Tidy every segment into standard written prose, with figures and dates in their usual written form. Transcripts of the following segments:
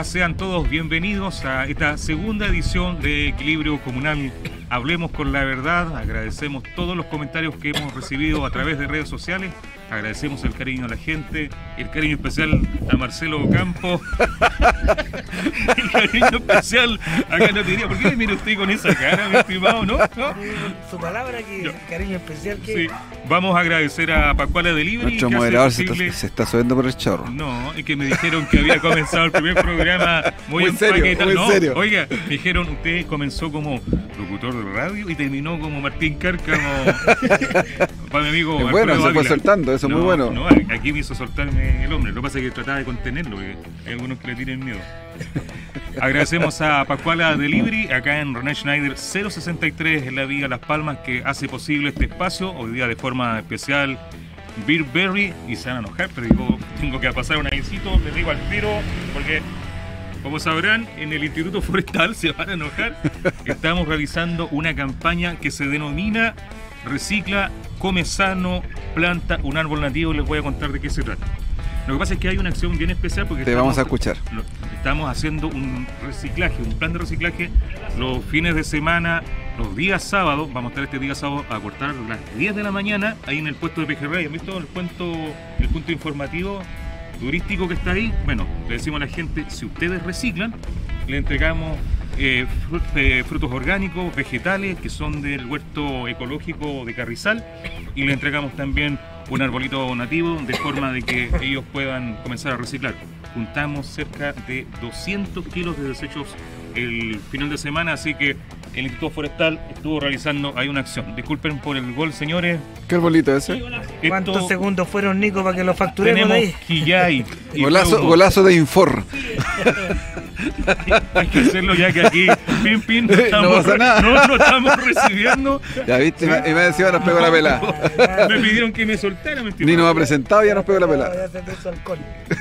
días, sean todos bienvenidos a esta segunda edición de Equilibrio Comunal. Hablemos con la verdad. Agradecemos todos los comentarios que hemos recibido a través de redes sociales. Agradecemos el cariño a la gente, el cariño especial a Marcelo Ocampo, el cariño especial a Carlos Tijería. ¿Por qué me mira usted con esa cara, mi estimado? ¿No? Su palabra, que Yo. cariño especial que... Sí. Vamos a agradecer a Pascuala Delivery. Nuestro que hace moderador posible... se está subiendo por el chorro. No, es que me dijeron que había comenzado el primer programa muy empaquetado. muy No, serio. oiga, me dijeron, usted comenzó como locutor de radio y terminó como Martín Cárcamo. Para mi amigo Es bueno, Alfredo se fue Ávila. soltando, eso es muy bueno. No, aquí me hizo soltarme el hombre. Lo que pasa es que trataba de contenerlo, porque hay algunos que le tienen miedo. Agradecemos a Pascuala Delivery, acá en René Schneider 063 en la vía Las Palmas, que hace posible este espacio. Hoy día de forma especial Beer Berry, y se van a enojar, pero digo, tengo que pasar un avisito, les digo al tiro, porque como sabrán, en el Instituto Forestal se van a enojar. Estamos realizando una campaña que se denomina Recicla, Come Sano, Planta un Árbol Nativo. Les voy a contar de qué se trata. Lo que pasa es que hay una acción bien especial porque Te vamos a escuchar. Estamos haciendo un reciclaje, un plan de reciclaje los fines de semana, los días sábados. Vamos a estar este día sábado a cortar a las 10 de la mañana ahí en el puesto de Pejerrey. ¿Han visto el punto informativo turístico que está ahí? Bueno, le decimos a la gente, si ustedes reciclan, le entregamos frutos orgánicos, vegetales que son del huerto ecológico de Carrizal, y le entregamos también un arbolito nativo de forma de que ellos puedan comenzar a reciclar. Juntamos cerca de 200 kilos de desechos el final de semana, así que el Instituto Forestal estuvo realizando ahí una acción. Disculpen por el gol, señores. ¿Qué arbolito ese? ¿Cuántos segundos fueron, Nico, para que lo facturemos de Tenemos ahí? Quillay. y Golazo, Flauto. golazo de Infor. Hay que hacerlo ya que aquí, pin, no No estamos, pasa nada. no estamos recibiendo. Ya viste, y me decía, nos pegó la pela. Me pidieron que me soltara, me Ni nos ha presentado y ya nos pegó la No, pela. ya se puso alcohol.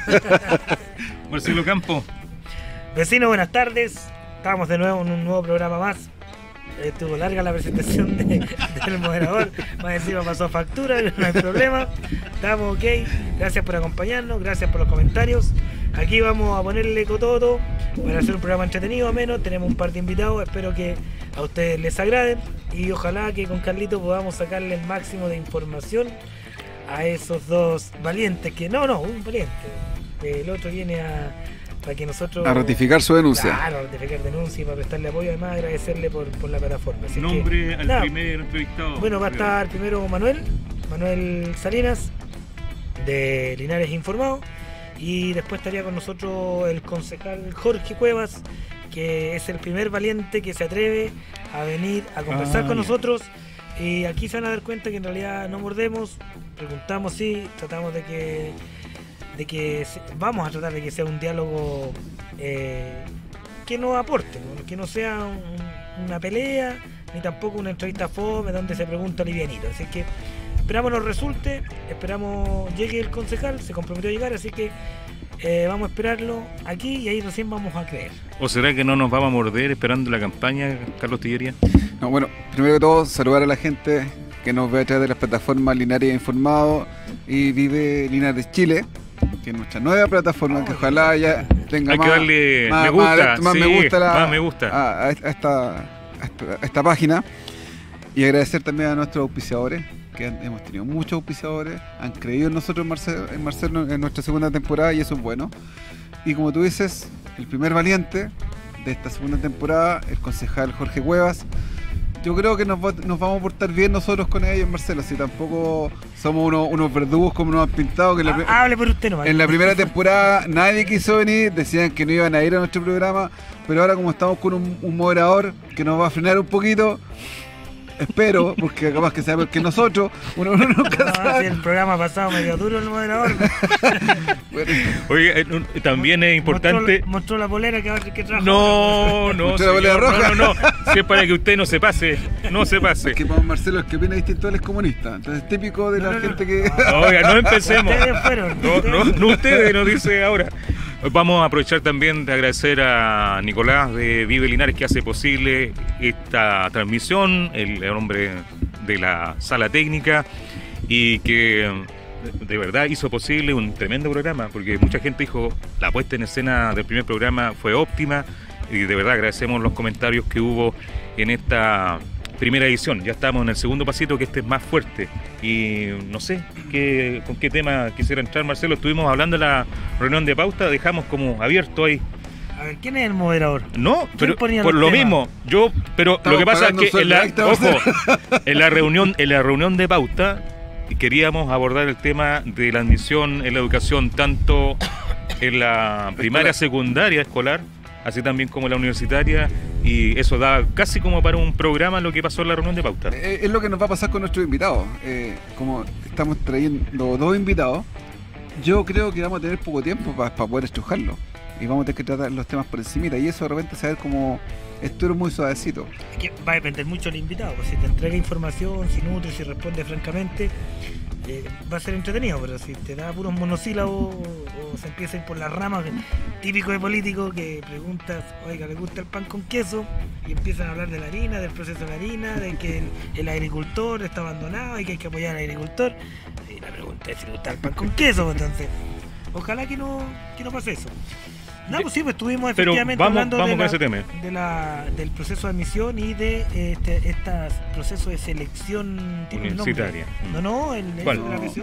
Marcelo Campo. Vecinos, buenas tardes. Estamos de nuevo en un nuevo programa más. Estuvo larga la presentación del moderador. Más encima pasó factura, no hay problema. Estamos ok. Gracias por acompañarnos, gracias por los comentarios. Aquí vamos a ponerle cototo para hacer un programa entretenido, ameno. Tenemos un par de invitados, espero que a ustedes les agraden. Y ojalá que con Carlito podamos sacarle el máximo de información a esos dos valientes. Un valiente. El otro viene para que nosotros... A ratificar su denuncia. Claro, a ratificar denuncia y para prestarle apoyo, además agradecerle por la plataforma. Así Nombre que, al nada, primer entrevistado. bueno, va a estar primero Manuel Salinas, de Linares Informado, y después estaría con nosotros el concejal Jorge Cuevas, que es el primer valiente que se atreve a venir a conversar con ya. nosotros. Y aquí se van a dar cuenta que en realidad no mordemos, preguntamos, sí, tratamos de que vamos a tratar de que sea un diálogo que nos aporte, ¿no? Que no sea una pelea, ni tampoco una entrevista fome donde se pregunta livianito. Así que esperamos nos resulte, esperamos llegue el concejal, se comprometió a llegar, así que vamos a esperarlo aquí y ahí recién vamos a creer. ¿O será que no nos vamos a morder esperando la campaña, Carlos Tillería? No, bueno, primero que todo, saludar a la gente que nos ve a través de las plataformas Linares Informado y Vive Linares Chile, que es nuestra nueva plataforma, que ojalá ya tenga Hay más, que darle más me gusta, más sí, me gusta, más me gusta. a esta página. Y agradecer también a nuestros auspiciadores, que hemos tenido muchos auspiciadores, han creído en nosotros, en Marcelo, en nuestra segunda temporada, y eso es bueno. Y como tú dices, el primer valiente de esta segunda temporada, el concejal Jorge Cuevas. Yo creo que nos vamos a portar bien nosotros con ellos, Marcelo, si tampoco somos unos verdugos como nos han pintado. Que Hable por usted nomás. en la primera temporada nadie quiso venir, decían que no iban a ir a nuestro programa, pero ahora como estamos con un moderador que nos va a frenar un poquito, espero, porque capaz que sea peor que nosotros, uno nunca No, si sabe. el programa pasado medio duro el moderador. Bueno, Oye, también es importante... Mostró la polera que trajo. No, ¿Usted la bolera señor, roja? no. Si es para que usted no se pase, no se pase. es que para Marcelo, el que opina distinto él es comunista, entonces es típico de la gente que... Oiga, no empecemos. Ustedes fueron. No ustedes, nos dice ahora. Vamos a aprovechar también de agradecer a Nicolás de Vive Linares, que hace posible esta transmisión, el hombre de la sala técnica, y que de verdad hizo posible un tremendo programa, porque mucha gente dijo la puesta en escena del primer programa fue óptima, y de verdad agradecemos los comentarios que hubo en esta primera edición. Ya estamos en el segundo pasito, que este es más fuerte, y no sé con qué tema quisiera entrar, Marcelo. Estuvimos hablando en la reunión de pauta, dejamos como abierto ahí. A ver, ¿quién es el moderador? No, pero ponía por los lo temas? mismo, pero Estamos lo que pasa es pagando que un sueldo extra, en la reunión de pauta queríamos abordar el tema de la admisión en la educación, tanto en la primaria, secundaria, escolar, así también como en la universitaria, y eso da casi como para un programa lo que pasó en la reunión de pauta. Es lo que nos va a pasar con nuestros invitados. Como estamos trayendo 2 invitados, yo creo que vamos a tener poco tiempo para poder estrujarlo. Y vamos a tener que tratar los temas por encimita. Y eso de repente saber como esto era muy suavecito. Es que va a depender mucho del invitado, pues si te entrega información, si nutre, si responde francamente, va a ser entretenido, pero si te da puros monosílabos o se empieza a ir por las ramas, típico de político que preguntas, oiga, ¿le gusta el pan con queso? Y empiezan a hablar de la harina, del proceso de la harina, de que el agricultor está abandonado y que hay que apoyar al agricultor. Y la pregunta es si le gusta el pan con queso, pues, entonces ojalá que no pase eso. No, pues sí, pues estuvimos Pero efectivamente vamos hablando con ese tema. del proceso de admisión y de este proceso de selección. ¿Tiene un nombre? Universitaria. No, el ¿Cuál? de la PSU.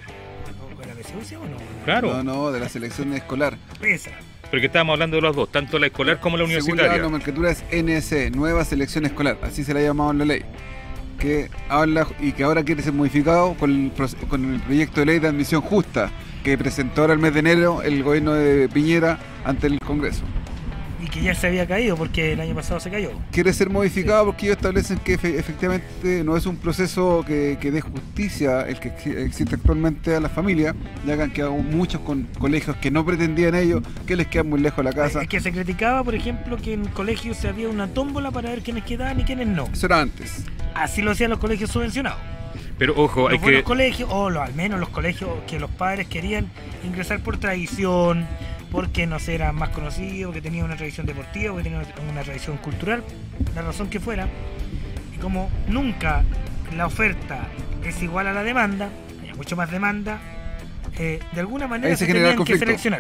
¿La PSU sí o no? Claro, No, de la selección escolar. Esa. pero que estábamos hablando de los dos, tanto la escolar como la Según universitaria. la nomenclatura es NSE, Nueva Selección Escolar, así se la ha llamado en la ley. Que habla y que ahora quiere ser modificado con el proyecto de ley de admisión justa que presentó ahora el mes de enero el gobierno de Piñera ante el Congreso. Y que ya se había caído porque el año pasado se cayó. Quiere ser modificado porque ellos establecen que efectivamente no es un proceso que dé justicia el que existe actualmente a las familias, ya que han quedado muchos con colegios que no pretendían ellos, que les quedan muy lejos de la casa. Es que se criticaba, por ejemplo, que en colegios se había una tómbola para ver quiénes quedaban y quiénes no. Eso era antes. Así lo hacían los colegios subvencionados. Pero ojo, hay Los buenos que... colegios, al menos los colegios que los padres querían ingresar por tradición, porque no sé, eran más conocidos, que tenían una tradición deportiva, que tenían una tradición cultural, la razón que fuera. Y como nunca la oferta es igual a la demanda, hay mucho más demanda, de alguna manera Ahí se se genera el tenían que conflicto. seleccionar.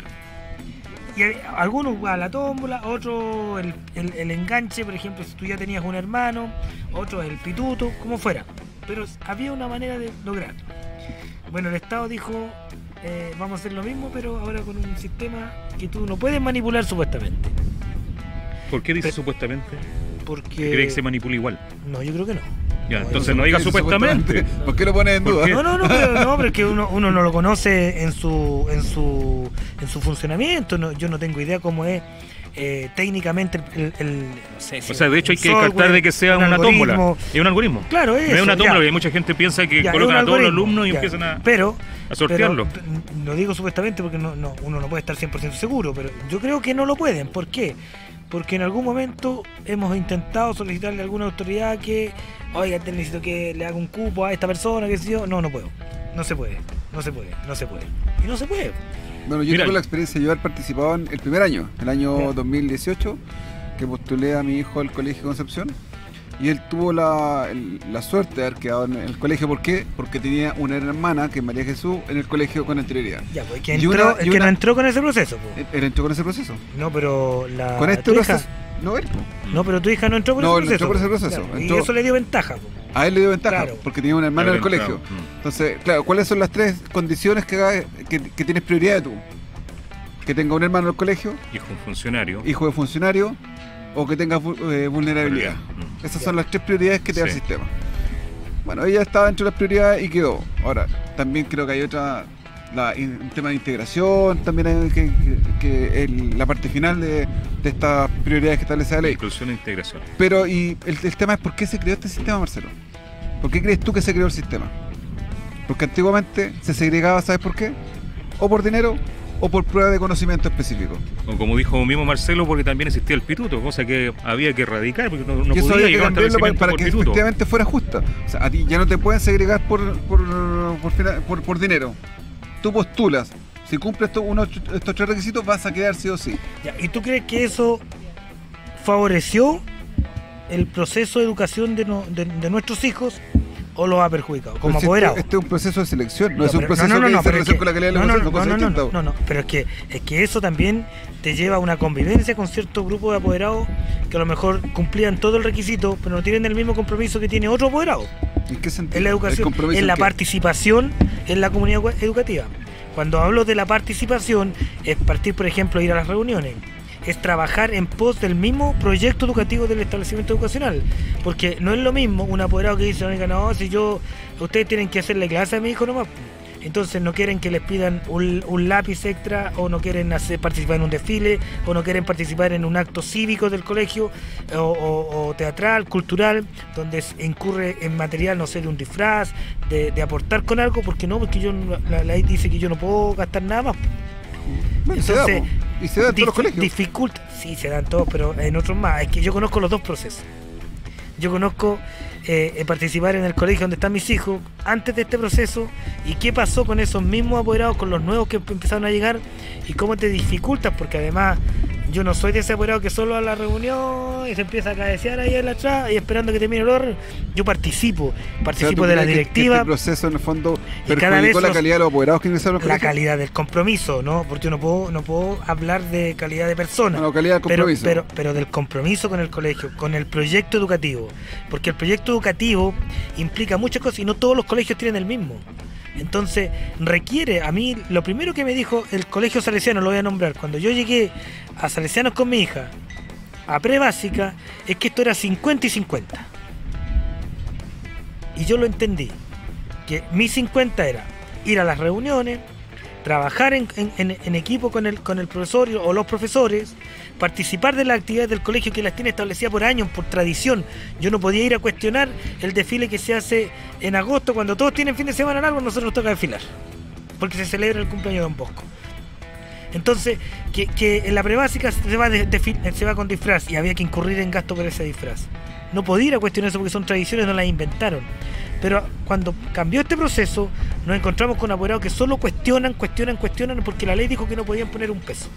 Y algunos jugaban la tómbola, otro el enganche, por ejemplo, si tú ya tenías un hermano, otro el pituto, como fuera. Pero había una manera de lograrlo. Bueno, el Estado dijo, vamos a hacer lo mismo, pero ahora con un sistema que tú no puedes manipular supuestamente. ¿Por qué dice Pero- supuestamente? Porque... ¿Cree que se manipula igual? No, yo creo que no. Ya, No, entonces yo no diga supuestamente. ¿Por qué lo pones en ¿Por duda? qué? No, pero es que uno no lo conoce en su funcionamiento. Yo no tengo idea cómo es técnicamente no sé, si O sea, de hecho hay un que descartar software, de que sea un una tómbola. algoritmo. Es un algoritmo. Claro, No es eso, una tómbola, ya. porque mucha gente piensa que Ya, es colocan un a todos los algoritmo, alumnos y ya. empiezan a Pero sortearlo. lo digo supuestamente porque uno no puede estar 100% seguro, pero yo creo que no lo pueden. ¿Por qué? Porque en algún momento hemos intentado solicitarle a alguna autoridad que, oiga, te necesito que le haga un cupo a esta persona, que sé yo. No puedo. No se puede. Y no se puede. Bueno, yo Mira, tuve la experiencia de haber participado en el primer año, el año Ya. 2018, que postulé a mi hijo al Colegio Concepción. Y él tuvo la suerte de haber quedado en el colegio. ¿Por qué? Porque tenía una hermana, que es María Jesús, en el colegio con anterioridad. Ya, pues que Y entró, una- y el que una- no entró con ese proceso. Pues. Él entró con ese proceso. No, pero la Con este tu hija, proceso. No, él. Po. no, pero tu hija no entró por No, ese él proceso. entró por ese proceso. Claro, y Entró- eso le dio ventaja. Pues. A él le dio ventaja, Claro. porque tenía una hermana en el Claro, colegio. claro. Entonces, claro, ¿cuáles son las 3 condiciones que tienes prioridad tú? Que tenga un hermano en el colegio, Hijo un funcionario. hijo de funcionario, o que tenga vulnerabilidad. Esas son las 3 prioridades que te da el Sí. sistema. Bueno, ella estaba dentro de las prioridades y quedó. Ahora, también creo que hay otra, un tema de integración, también hay la parte final de estas prioridades que establece la ley. Inclusión e integración. Pero y el tema es por qué se creó este sistema, Marcelo. ¿Por qué crees tú que se creó el sistema? Porque antiguamente se segregaba, ¿sabes por qué? O por dinero o por prueba de conocimiento específico. O como dijo mismo Marcelo, porque también existía el pituto, cosa que había que erradicar, porque no y eso podía había que llegar a cambiarlo para establecimiento por que pituto. efectivamente fuera justa. O sea, a ti ya no te pueden segregar por dinero. Tú postulas. Si cumples estos 3 requisitos, vas a quedar sí o sí. Ya, ¿y tú crees que eso favoreció el proceso de educación de nuestros hijos o los ha perjudicado como Pero si apoderado. este es un proceso de selección, no es un pero- proceso no, que dice pero relación es con la calidad de la no, educación, no, cosa no, distinta. no, pero es que eso también te lleva a una convivencia con cierto grupo de apoderados que a lo mejor cumplían todo el requisito, pero no tienen el mismo compromiso que tiene otro apoderado. ¿En qué sentido? En la ¿El educación, compromiso en la qué? participación en la comunidad educativa. Cuando hablo de la participación, es partir, por ejemplo, ir a las reuniones, es trabajar en pos del mismo proyecto educativo del establecimiento educacional, porque no es lo mismo un apoderado que dice, oiga, no, si ustedes tienen que hacerle clase a mi hijo nomás, entonces no quieren que les pidan un lápiz extra, o no quieren participar en un desfile, o no quieren participar en un acto cívico del colegio, o teatral, cultural, donde incurre en material, no sé, de un disfraz, de aportar con algo, porque la ley dice que yo no puedo gastar nada más. Bueno, Entonces, y se da en todos los colegios. dificulta, sí, se dan todos, pero en otros más. Es que yo conozco los dos procesos. Yo conozco participar en el colegio donde están mis hijos antes de este proceso, y qué pasó con esos mismos apoderados, con los nuevos que empezaron a llegar, y cómo te dificultas, porque además yo no soy de ese apoderado que solo a la reunión y se empieza a cabecear ahí en la atrás y esperando que termine el orden. Yo participo O sea, ¿tú de la crees que directiva. este proceso en el fondo Y cada vez perjudicó la calidad de los apoderados que ingresaron al La colegio? calidad del compromiso, ¿no? Porque yo no puedo hablar de calidad de persona. No, calidad del compromiso. Pero del compromiso con el colegio, con el proyecto educativo. Porque el proyecto educativo implica muchas cosas y no todos los colegios tienen el mismo. Entonces, requiere, a mí, lo primero que me dijo el colegio salesiano, lo voy a nombrar, cuando yo llegué a Salesianos con mi hija, a pre-básica, es que esto era 50 y 50. Y yo lo entendí, que mi 50 era ir a las reuniones, trabajar en equipo con el profesor o los profesores, participar de las actividades del colegio que las tiene establecidas por años, por tradición. Yo no podía ir a cuestionar el desfile que se hace en agosto, cuando todos tienen fin de semana largo, nosotros nos toca desfilar, porque se celebra el cumpleaños de Don Bosco. Entonces, que en la prebásica se va con disfraz, y había que incurrir en gasto por ese disfraz. No podía ir a cuestionar eso porque son tradiciones, no las inventaron. Pero cuando cambió este proceso, nos encontramos con apoderados que solo cuestionan, porque la ley dijo que no podían poner un peso.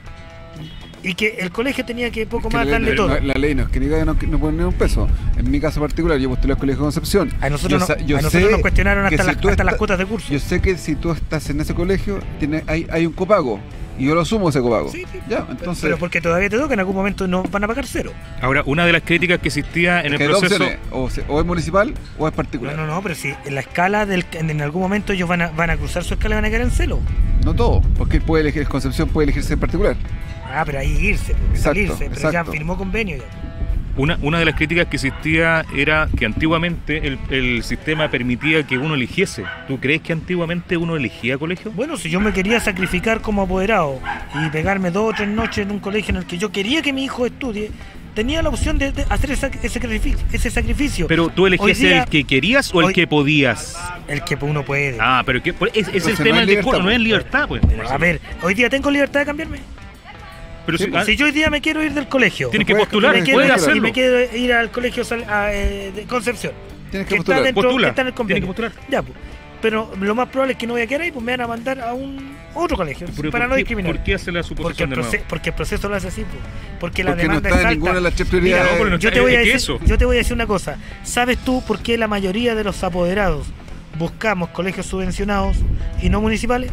Y que el colegio tenía que poco más darle todo. La ley no es que diga no poner un peso. En mi caso particular, yo postulé al Colegio de Concepción. A nosotros nos cuestionaron hasta las cuotas de curso. Yo sé que si tú estás en ese colegio, hay un copago. Y yo lo asumo ese copago. Sí. Ya, entonces, pero porque todavía te toca, en algún momento no van a pagar cero. Ahora, una de las críticas que existía en el hay dos proceso... opciones, o es municipal o es particular. No, pero si en la escala en algún momento ellos van a cruzar su escala y van a quedar en celo. No todo, porque él puede elegir, Concepción puede elegirse en particular. Ah, pero ahí irse, salirse, pero ya exacto. firmó convenio ya. Una de las críticas que existía era que antiguamente el sistema permitía que uno eligiese. ¿Tú crees que antiguamente uno elegía colegio? Bueno, si yo me quería sacrificar como apoderado y pegarme 2 o 3 noches en un colegio en el que yo quería que mi hijo estudie, tenía la opción de hacer ese sacrificio. Pero tú elegías el que querías o el que podías. El que uno puede. Ah, pero es el tema del discurso, no es libertad, pues. A ver, hoy día tengo libertad de cambiarme. Pero si yo hoy día me quiero ir del colegio, tienes que postular, puedes hacerlo. y me quiero ir al colegio de Concepción, Tienes que está postular. que está en el convenio. Tienes que postular. Ya, pues. Pero lo más probable es que no voy a quedar ahí, pues me van a mandar a otro colegio para no discriminar. ¿Por qué hace la suposición de nuevo? Porque el proceso lo hace así, pues. Porque la Porque no demanda está es en alta. ninguna de las 3 prioridades. Mira, no, Yo te voy a decir una cosa. ¿Sabes tú por qué la mayoría de los apoderados buscamos colegios subvencionados y no municipales?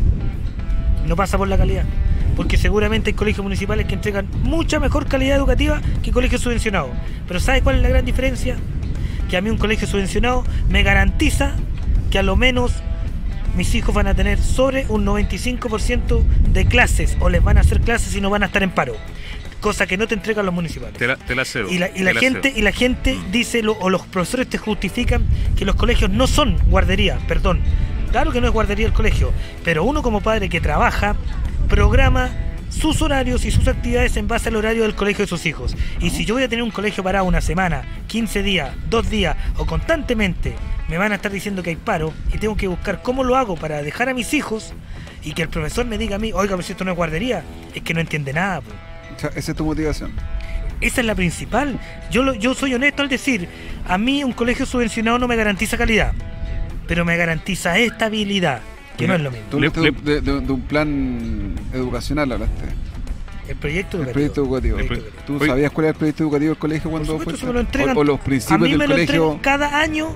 No pasa por la calidad. Porque seguramente hay colegios municipales que entregan mucha mejor calidad educativa que colegios subvencionados. Pero ¿sabes cuál es la gran diferencia? Que a mí un colegio subvencionado me garantiza que a lo menos mis hijos van a tener sobre un 95% de clases, o les van a hacer clases y no van a estar en paro. Cosa que no te entregan los municipales. Te la cedo. Y la gente dice, o los profesores te justifican que los colegios no son guardería, perdón. Claro que no es guardería el colegio, pero uno como padre que trabaja, programa sus horarios y sus actividades en base al horario del colegio de sus hijos. Y si yo voy a tener un colegio parado una semana, 15 días, 2 días o constantemente me van a estar diciendo que hay paro y tengo que buscar cómo lo hago para dejar a mis hijos y que el profesor me diga a mí, oiga, pero si esto no es guardería, es que no entiende nada, pues. O sea, esa es tu motivación. Esa es la principal. Yo soy honesto al decir, a mí un colegio subvencionado no me garantiza calidad, pero me garantiza estabilidad, que no es lo mismo. Tú hablaste de un plan educacional, hablaste. El proyecto educativo. ¿Tú sabías cuál era el proyecto educativo del colegio cuando Por supuesto, fuiste? se me lo entregan. O los principios a mí del me colegio. Lo entregan cada año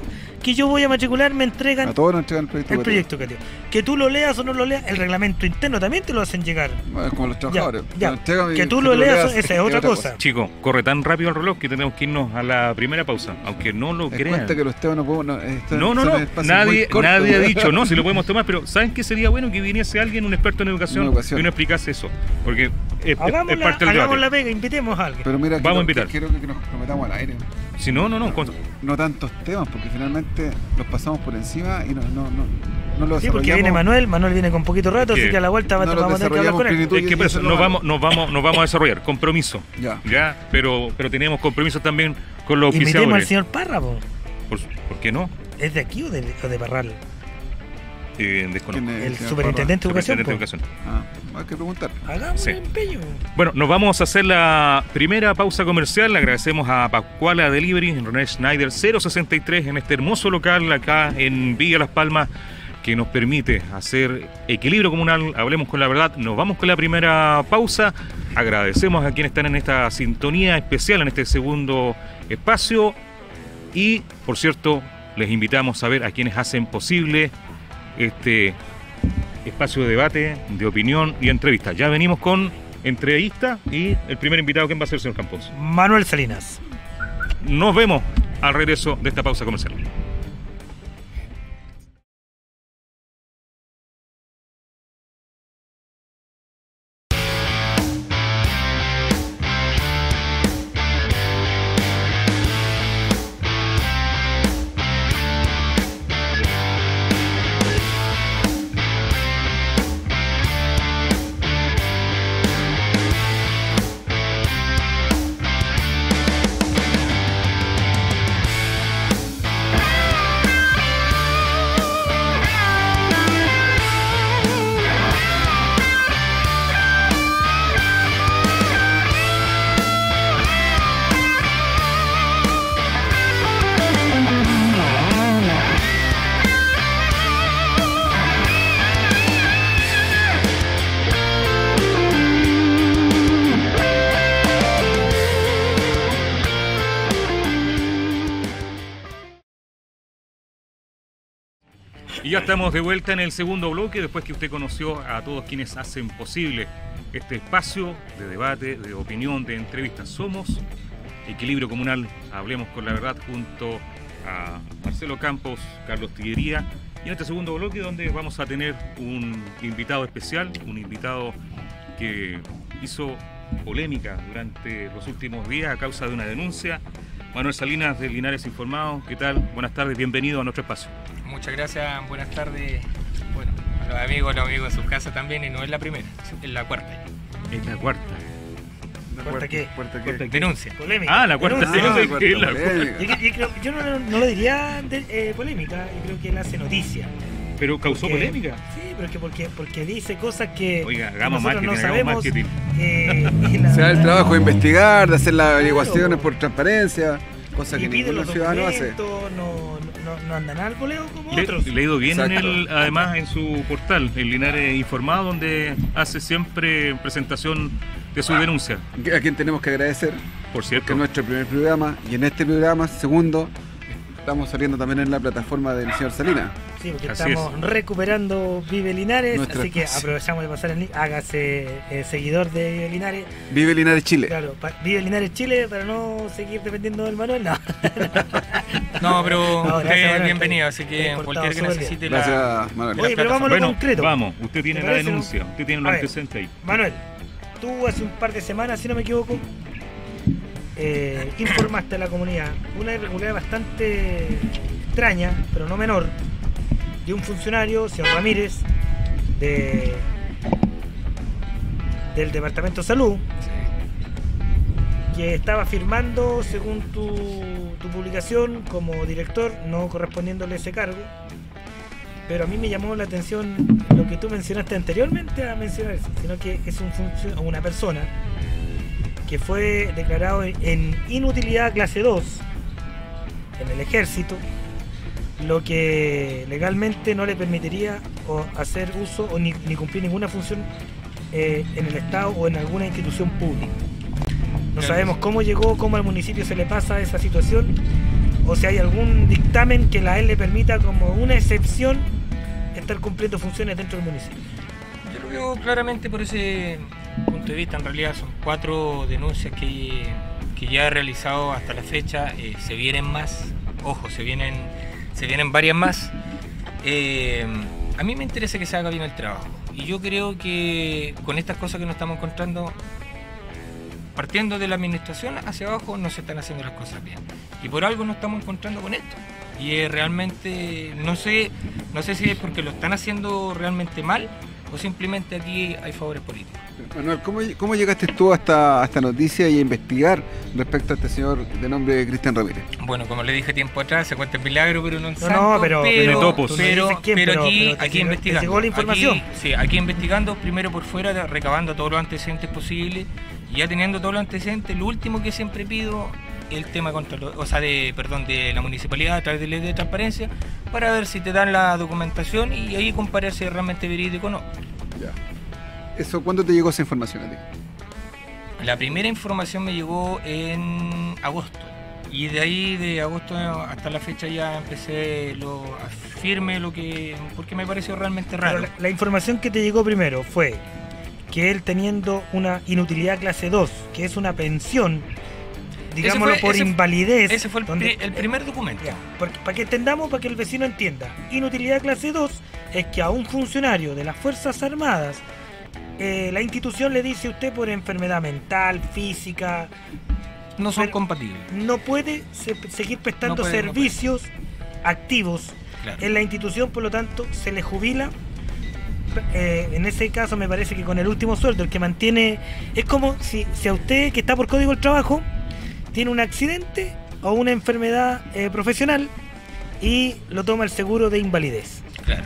que yo voy a matricular me entregan A todos nos entregan el proyecto el educativo. proyecto educativo. Que tú lo leas o no lo leas, el reglamento interno también te lo hacen llegar. Bueno, es como los trabajadores. Ya. Nos entregan y Que tú lo leas, esa es otra cosa. Chicos, corre tan rápido el reloj que tenemos que irnos a la primera pausa, aunque no lo Es crean. cuenta que los temas no podemos. No, nadie ha dicho, no, si lo podemos tomar, pero ¿saben qué sería bueno? Que viniese alguien, un experto en educación, En educación. y nos explicase eso, porque es parte del Hagamos debate. la pega, invitemos a alguien. Pero mira, Vamos a invitar. Quiero que nos metamos al aire. Si no, No tantos temas, porque finalmente los pasamos por encima y no los Sí, porque viene Manuel viene con poquito rato, Es que así que a la vuelta no lo vamos a tener que hablar con él. desarrollamos es que por eso Y eso nos vamos a desarrollar compromiso, Ya. pero tenemos compromiso también con los Invitemos al auspiciadores. señor Parra, po. ¿Por qué no? ¿Es de aquí o de Parral? Desconozco. ¿Quién es? El señor superintendente de educación. Superintendente de po. Educación. Hay que preguntar. Hagamos Sí. un empeño. Bueno, nos vamos a hacer la primera pausa comercial. Le agradecemos a Pascuala Delivery, en René Schneider 063, en este hermoso local acá en Villa Las Palmas, que nos permite hacer equilibrio comunal. Hablemos con la verdad. Nos vamos con la primera pausa. Agradecemos a quienes están en esta sintonía especial, en este segundo espacio. Y, por cierto, les invitamos a ver a quienes hacen posible este espacio de debate, de opinión y entrevista. Ya venimos con entrevista y el primer invitado, ¿quién va a ser, señor Campos? Manuel Salinas. Nos vemos al regreso de esta pausa comercial. Y ya estamos de vuelta en el segundo bloque, después que usted conoció a todos quienes hacen posible este espacio de debate, de opinión, de entrevistas. Somos Equilibrio Comunal, hablemos con la verdad, junto a Marcelo Campos, Carlos Tillería. Y en este segundo bloque, donde vamos a tener un invitado especial, un invitado que hizo polémica durante los últimos días a causa de una denuncia. Manuel Salinas de Linares Informado, ¿qué tal? Buenas tardes, bienvenido a nuestro espacio. Muchas gracias, buenas tardes. Bueno, a los amigos de sus casas también, y no es la primera, es la cuarta. Es la cuarta. ¿Cuarta qué? ¿Cuarta ¿Cuarta qué? Denuncia. Polémica. Ah, la cuarta Denuncia. denuncia. ¿Qué es la polémica. Yo no lo diría polémica, yo creo que él hace noticia. Pero causó Porque- polémica. Sí, pero es que porque dice cosas que Oiga, que hagamos nosotros marketing, no hagamos sabemos. marketing. Y la- Se da el trabajo de investigar, de hacer las Claro. averiguaciones por transparencia, cosa y que pide ningún los ciudadano hace. documentos, no andan al voleo como Le otros. he ido bien en Exacto. el, además en su portal, en Linares Informado, donde hace siempre presentación de su denuncia. A quien tenemos que agradecer, Por que cierto, es nuestro primer programa, y en este programa, segundo, estamos saliendo también en la plataforma del señor Salinas. Sí, porque Así estamos recuperando Vive Linares, Nuestra así que espacio. aprovechamos de pasar el link. Hágase seguidor de Vive Linares. Vive Linares Chile. Claro, Vive Linares Chile para no seguir dependiendo del Manuel. No. No, pero No, usted gracias, es Manuel, bienvenido, estoy- así que estoy cualquier que portado necesite la... Gracias, Manuel. Oye, pero vámonos bueno, concreto. vamos, usted tiene ¿Te la parece, denuncia, usted tiene A los ver. antecedentes ahí. Manuel, tú hace un par de semanas, si no me equivoco, informaste a la comunidad una irregularidad bastante extraña, pero no menor, de un funcionario, señor Ramírez, del Departamento de Salud, que estaba firmando, según tu publicación, como director, no correspondiéndole ese cargo. Pero a mí me llamó la atención lo que tú mencionaste anteriormente a mencionar eso, sino que es una persona que fue declarado en inutilidad clase 2 en el ejército, lo que legalmente no le permitiría hacer uso o ni cumplir ninguna función en el Estado o en alguna institución pública. No sabemos cómo llegó, cómo al municipio se le pasa esa situación o si hay algún dictamen que la AEL le permita como una excepción estar cumpliendo funciones dentro del municipio. Yo lo veo claramente por ese punto de vista. En realidad son 4 denuncias que ya he realizado hasta la fecha. Se vienen más, ojo, se vienen varias más. A mí me interesa que se haga bien el trabajo, y yo creo que con estas cosas que nos estamos encontrando, partiendo de la administración hacia abajo, no se están haciendo las cosas bien, y por algo nos estamos encontrando con esto. Y realmente no sé si es porque lo están haciendo realmente mal o simplemente aquí hay favores políticos. Manuel, ¿cómo llegaste tú a esta noticia y a investigar respecto a este señor de nombre Cristian Ramírez? Bueno, como le dije tiempo atrás, se cuenta el milagro, pero no el santo. No, pero aquí investigando. ¿Llegó la información? Aquí investigando, primero por fuera, recabando todos los antecedentes posibles, y ya teniendo todos los antecedentes, lo último que siempre pido, el tema de la municipalidad a través de ley de transparencia, para ver si te dan la documentación y ahí comparar si es realmente verídico o no. Ya. ¿Cuándo te llegó esa información a ti? La primera información me llegó en agosto, y de ahí, de agosto hasta la fecha, ya empecé porque me pareció realmente raro. Pero la información que te llegó primero fue que él, teniendo una inutilidad clase 2, que es una pensión, digámoslo, por invalidez. Ese fue el primer documento. Para que entendamos, para que el vecino entienda, inutilidad clase 2 es que a un funcionario de las Fuerzas Armadas, la institución le dice: usted, por enfermedad mental, física, no son compatibles, no puede seguir prestando servicios activos en la institución, por lo tanto se le jubila. En ese caso me parece que con el último sueldo, el que mantiene, es como si a usted, que está por Código del Trabajo, tiene un accidente o una enfermedad profesional y lo toma el seguro de invalidez. Claro.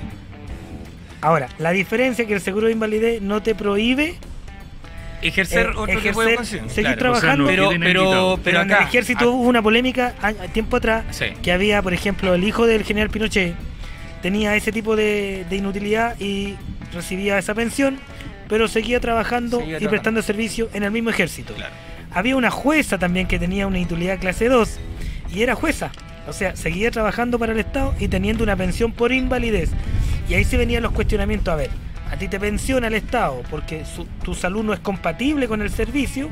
Ahora, la diferencia es que el seguro de invalidez no te prohíbe ejercer otro tipo de función, seguir trabajando, o sea, pero acá, en el ejército hubo una polémica tiempo atrás, sí, que había, por ejemplo, el hijo del general Pinochet tenía ese tipo de inutilidad y recibía esa pensión, pero seguía trabajando y prestando servicio en el mismo ejército. Claro. Había una jueza también que tenía una inutilidad clase 2 y era jueza, o sea, seguía trabajando para el Estado y teniendo una pensión por invalidez. Y ahí se venían los cuestionamientos: a ver, a ti te pensiona el Estado porque tu salud no es compatible con el servicio,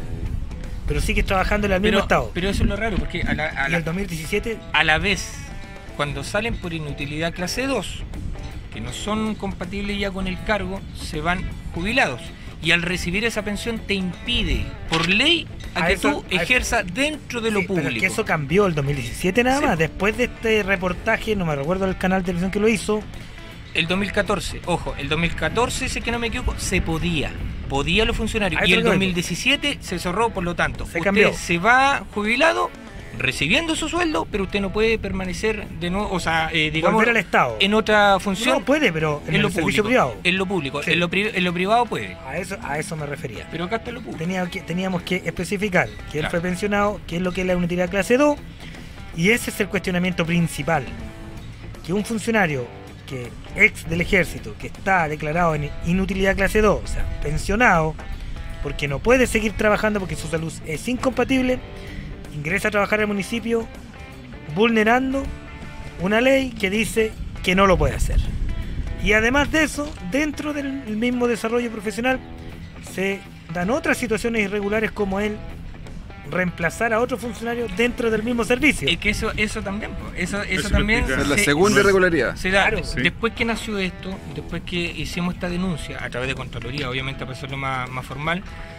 pero sigues trabajando en el mismo Estado. Pero eso es lo raro, porque y el 2017, a la vez, cuando salen por inutilidad clase 2, que no son compatibles ya con el cargo, se van jubilados. Y al recibir esa pensión te impide, por ley, que tú ejerzas dentro de lo público. Pero es que eso cambió el 2017 nada más. Después de este reportaje, no me recuerdo el canal de televisión que lo hizo. El 2014, ojo, el 2014, si es que no me equivoco, se podía los funcionarios. Y el 2017 se cerró, por lo tanto, usted se va jubilado, recibiendo su sueldo, pero usted no puede permanecer de nuevo, o sea, digamos, volver al Estado en otra función. No puede, pero en el servicio privado. En lo público, sí. en lo privado puede. A eso me refería. Pero acá está lo público. Teníamos que especificar que él fue pensionado, que es lo que es la inutilidad clase 2, y ese es el cuestionamiento principal. Que un funcionario ex del ejército, que está declarado en inutilidad clase 2, o sea, pensionado, porque no puede seguir trabajando porque su salud es incompatible, ingresa a trabajar al municipio vulnerando una ley que dice que no lo puede hacer. Y además de eso, dentro del mismo desarrollo profesional se dan otras situaciones irregulares, como él reemplazar a otro funcionario dentro del mismo servicio. Es que eso también, eso también es la segunda irregularidad. Se da, claro. Después que nació esto, después que hicimos esta denuncia a través de Contraloría, obviamente para hacerlo más formal,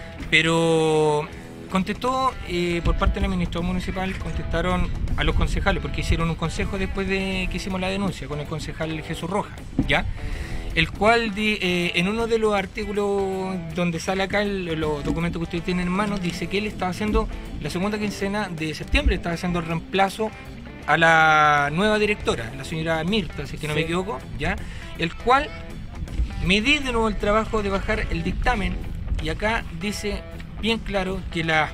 pero contestó por parte del administrador municipal, contestaron a los concejales, porque hicieron un consejo después de que hicimos la denuncia con el concejal Jesús Rojas, ¿ya? El cual en uno de los artículos donde sale acá los documentos que ustedes tienen en mano, dice que él estaba haciendo la segunda quincena de septiembre, estaba haciendo el reemplazo a la nueva directora, la señora Mirta, si es que no me equivoco, ¿ya? El cual me di de nuevo el trabajo de bajar el dictamen, y acá dice bien claro que las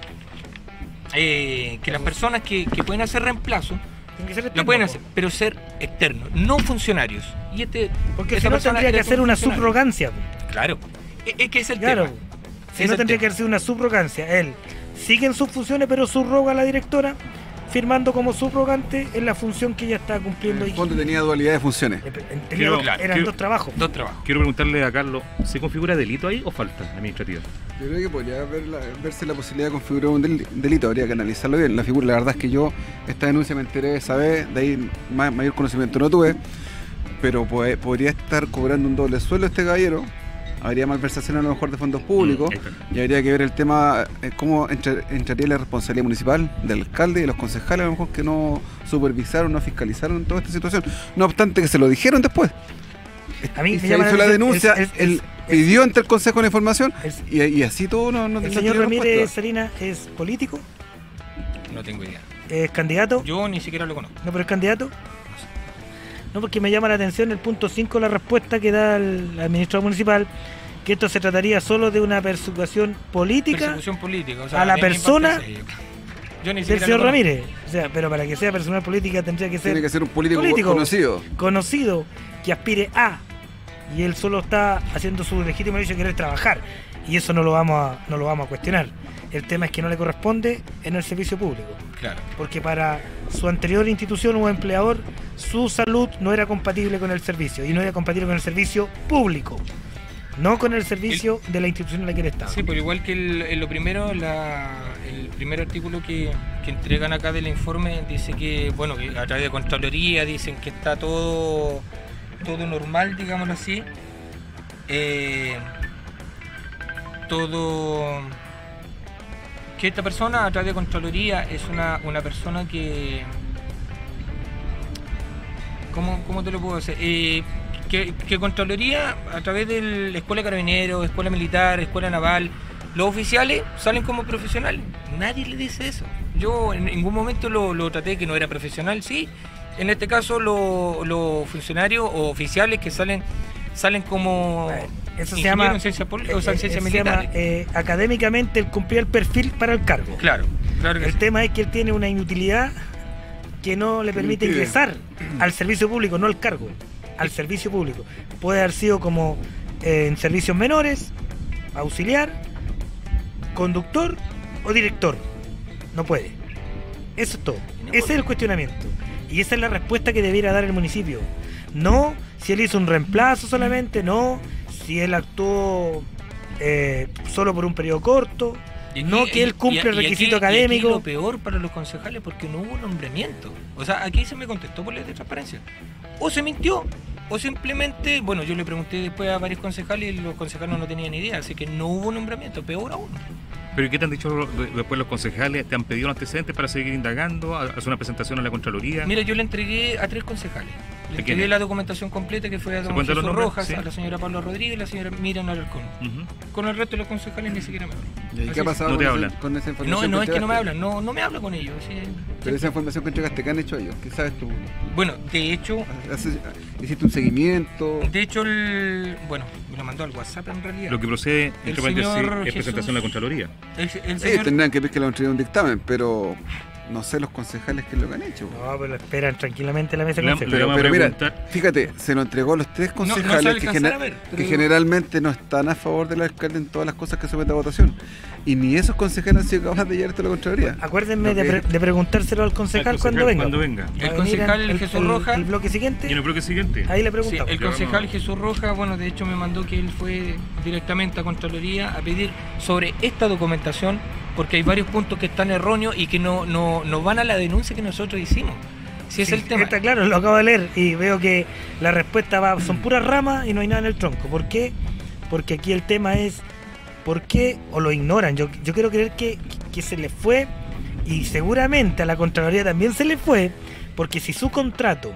personas que pueden hacer reemplazo lo pueden hacer, pero ser externos, no funcionarios. Y porque si no tendría que hacer una subrogancia. Claro, es que es el tema. Si no tendría que hacer una subrogancia. Él sigue en sus funciones, pero subroga a la directora, firmando como subrogante en la función que ella está cumpliendo. En el fondo tenía dualidad de funciones. Eran dos trabajos. Dos trabajos. Quiero preguntarle a Carlos, ¿se configura delito ahí o falta administrativa? Yo creo que podría verse la posibilidad de configurar un delito, habría que analizarlo bien. La verdad es que yo esta denuncia me enteré esa vez, de ahí mayor conocimiento no tuve, pero podría estar cobrando un doble sueldo este caballero. Habría malversación a lo mejor de fondos públicos y habría que ver el tema, cómo entraría la responsabilidad municipal del alcalde y de los concejales, a lo mejor que no supervisaron, no fiscalizaron toda esta situación. No obstante que se lo dijeron después. A mí se hizo la denuncia, él pidió ante el Consejo la información y así todo no ¿El señor Ramírez Salinas es político? No tengo idea. ¿Es candidato? Yo ni siquiera lo conozco. ¿No, pero es candidato? No, porque me llama la atención el punto 5 de la respuesta que da el administrador municipal, que esto se trataría solo de una persecución política, Persecución política, o sea, a la de mi persona parte, sí. Yo ni del siquiera señor lo conozco. Ramírez. O sea, pero para que sea personal política tendría que ser Tiene que ser un político conocido. que aspire a, y él solo está haciendo su legítimo derecho de querer trabajar, y eso no lo vamos a cuestionar. El tema es que no le corresponde en el servicio público. Claro. Porque para su anterior institución o empleador, su salud no era compatible con el servicio, y no era compatible con el servicio público, no con el servicio de la institución en la que él estaba. Sí, pero igual que lo primero, el primer artículo que entregan acá del informe dice que, bueno, que a través de Contraloría dicen que está todo normal, digámoslo así. Que esta persona a través de Contraloría es una persona que... ¿Cómo te lo puedo hacer? Que Contraloría a través de la Escuela de Carabineros, Escuela Militar, Escuela Naval, los oficiales salen como profesionales. Nadie le dice eso. Yo en ningún momento lo traté que no era profesional, sí. En este caso los funcionarios o oficiales que salen como... Eso se llama, ciencia militar. Académicamente, él cumplía el perfil para el cargo. Claro que el sí. tema es que él tiene una inutilidad que no le permite ingresar al servicio público, no al cargo, al servicio público. Puede haber sido como en servicios menores, auxiliar, conductor o director. No puede. Eso es todo. Ese es el cuestionamiento. Y esa es la respuesta que debiera dar el municipio. No si él hizo un reemplazo solamente, no si él actuó solo por un periodo corto, no que él cumple el requisito académico. Y lo peor para los concejales, porque no hubo nombramiento. O sea, aquí se me contestó por ley de transparencia. O se mintió, o simplemente, bueno, yo le pregunté después a varios concejales y los concejales no tenían idea, así que no hubo nombramiento, peor aún. ¿Pero qué te han dicho después los concejales? ¿Te han pedido los antecedentes para seguir indagando? ¿Hacer una presentación a la Contraloría? Mira, yo le entregué a 3 concejales. Le ¿De entregué quiénes? la documentación completa, que fue a don cuentan Jesús los nombres? Rojas, Sí. a la señora Pablo Rodríguez y la señora Miriam Alarcón. Ujú. Con el resto de los concejales ni siquiera me hablan. ¿Y qué ha pasado No te con hablan. con esa información? No es que no me entregaste? hablan, no me habla con ellos. Sí. Pero esa información que entregaste, ¿qué han hecho ellos? ¿Qué sabes tú? Bueno, de hecho, ¿Hiciste un seguimiento? bueno, me lo mandó al WhatsApp en realidad. Lo que procede, El entre paréntesis, señor es presentación a la Jesús- Contraloría. El Ellos señor, tendrán que ver que le han entregado un dictamen, pero no sé los concejales qué es lo que han hecho. No, pero lo esperan tranquilamente en la mesa de Le consejo. vamos a Pero mira, preguntar. fíjate, se lo entregó a los 3 no se concejales alcanzará a ver, que pero- generalmente no están a favor del alcalde en todas las cosas que somete a votación. Y ni esos concejales han sido capaces de llevar esto a la Contraloría. Acuérdenme Lo que- de preguntárselo al concejal, Al concejal cuando venga. cuando venga. Va a El venir concejal en Jesús Rojas. El bloque siguiente, Y en el bloque siguiente. ahí le Sí, preguntamos. el Ya concejal vamos. Jesús Rojas, bueno, de hecho me mandó que él fue directamente a Contraloría a pedir sobre esta documentación, porque hay varios puntos que están erróneos y que no van a la denuncia que nosotros hicimos. Si es Sí, el tema. está claro, lo acabo de leer y veo que la respuesta son puras ramas y no hay nada en el tronco. ¿Por qué? Porque aquí el tema es ¿por qué o lo ignoran? Yo quiero creer que se le fue, y seguramente a la Contraloría también se le fue, porque si su contrato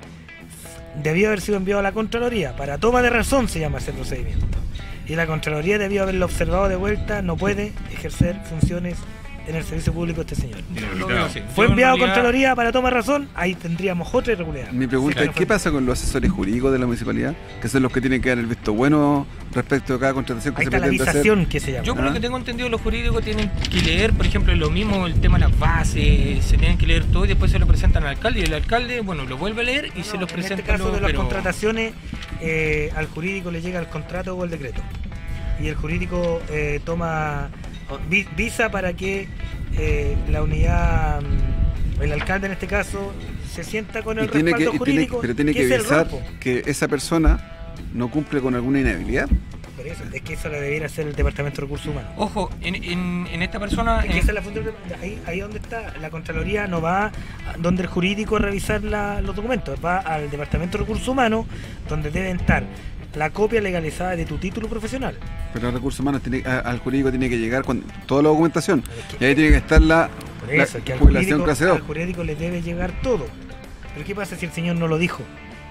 debió haber sido enviado a la Contraloría para toma de razón, se llama ese procedimiento, y la Contraloría debió haberlo observado de vuelta, no puede ejercer funciones en el servicio público este señor. Lo veo así. Fue Yo, en enviado a realidad, Contraloría para toma de razón, ahí tendríamos otra irregularidad. Mi pregunta Sí, es, ¿qué pasa con los asesores jurídicos de la municipalidad? Que son los que tienen que dar el visto bueno respecto a cada contratación que Ahí se está la pretende hacer. visación que se llama. Yo por lo Ah. que tengo entendido, los jurídicos tienen que leer, por ejemplo, lo mismo el tema de las bases, se tienen que leer todo y después se lo presentan al alcalde, y el alcalde, bueno, lo vuelve a leer y se los En presenta. este caso de las pero- contrataciones, al jurídico le llega el contrato o el decreto. Y el jurídico visa para que la unidad el alcalde en este caso se sienta con el tiene respaldo jurídico, pero tiene que es el avisar ROPO. que esa persona no cumple con alguna inhabilidad. Por eso, es que eso lo debiera hacer el Departamento de Recursos Humanos. Ojo, en esta persona... Es que esa es la función ahí donde está. La Contraloría no va donde el jurídico a revisar los documentos, va al Departamento de Recursos Humanos, donde deben estar la copia legalizada de tu título profesional. Pero el recurso humano al jurídico tiene que llegar con toda la documentación. Y ahí tiene que estar la Por eso, es que al jubilación clase 2. jurídico le debe llegar todo. Pero ¿qué pasa si el señor no lo dijo?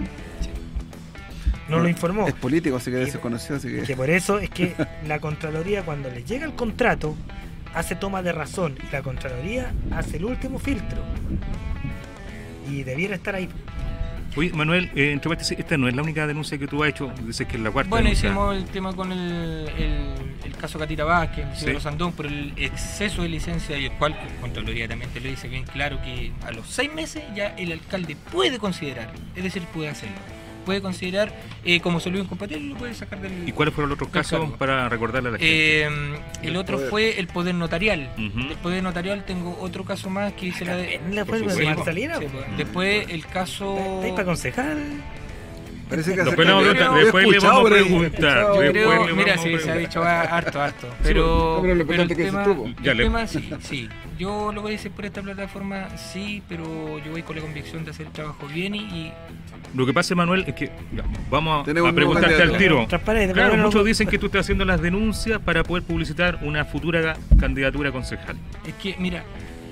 No lo informó. Es político, así que debe Y- ser conocido, así Que que... por eso es que la Contraloría, cuando le llega el contrato, hace toma de razón. Y la Contraloría hace el último filtro. Y debiera estar ahí. Oye, Manuel, entre paréntesis, esta no es la única denuncia que tú has hecho, dices que es la cuarta Bueno, denuncia. hicimos el tema con el caso Catira Vázquez, el señor Sí. Sandón, por el exceso de licencia, y el cual Contraloría también te lo dice bien claro, que a los 6 meses ya el alcalde puede considerar, es decir, puede hacerlo. Puede considerar como salió incompatible, lo puede sacar del... ¿Y cuáles fueron los otros del casos cargo. para recordarle a la gente? El otro poder. fue el poder notarial. Ujú. El poder notarial tengo otro caso más que hice la de... También la por fue supuesto. de Marcelina. Sí, pues. Después el caso... ¿Estáis para aconsejar? Parece que Después le vamos a preguntar, He después le escuchado vamos a por ahí, preguntar. he escuchado. Yo Después creo, le mira, vamos a sí, se ha preguntar. dicho harto, pero pero lo el importante es que se tema, supo. Ya el le- tema sí, yo lo voy a decir por esta plataforma, sí, pero yo voy con la convicción de hacer el trabajo bien y Lo que pasa, Manuel, es que ya, vamos Tenemos a un preguntarte nuevo al tiro. Transparente, Claro, pero muchos no- dicen que tú estás haciendo las denuncias para poder publicitar una futura candidatura a concejal. es que, mira,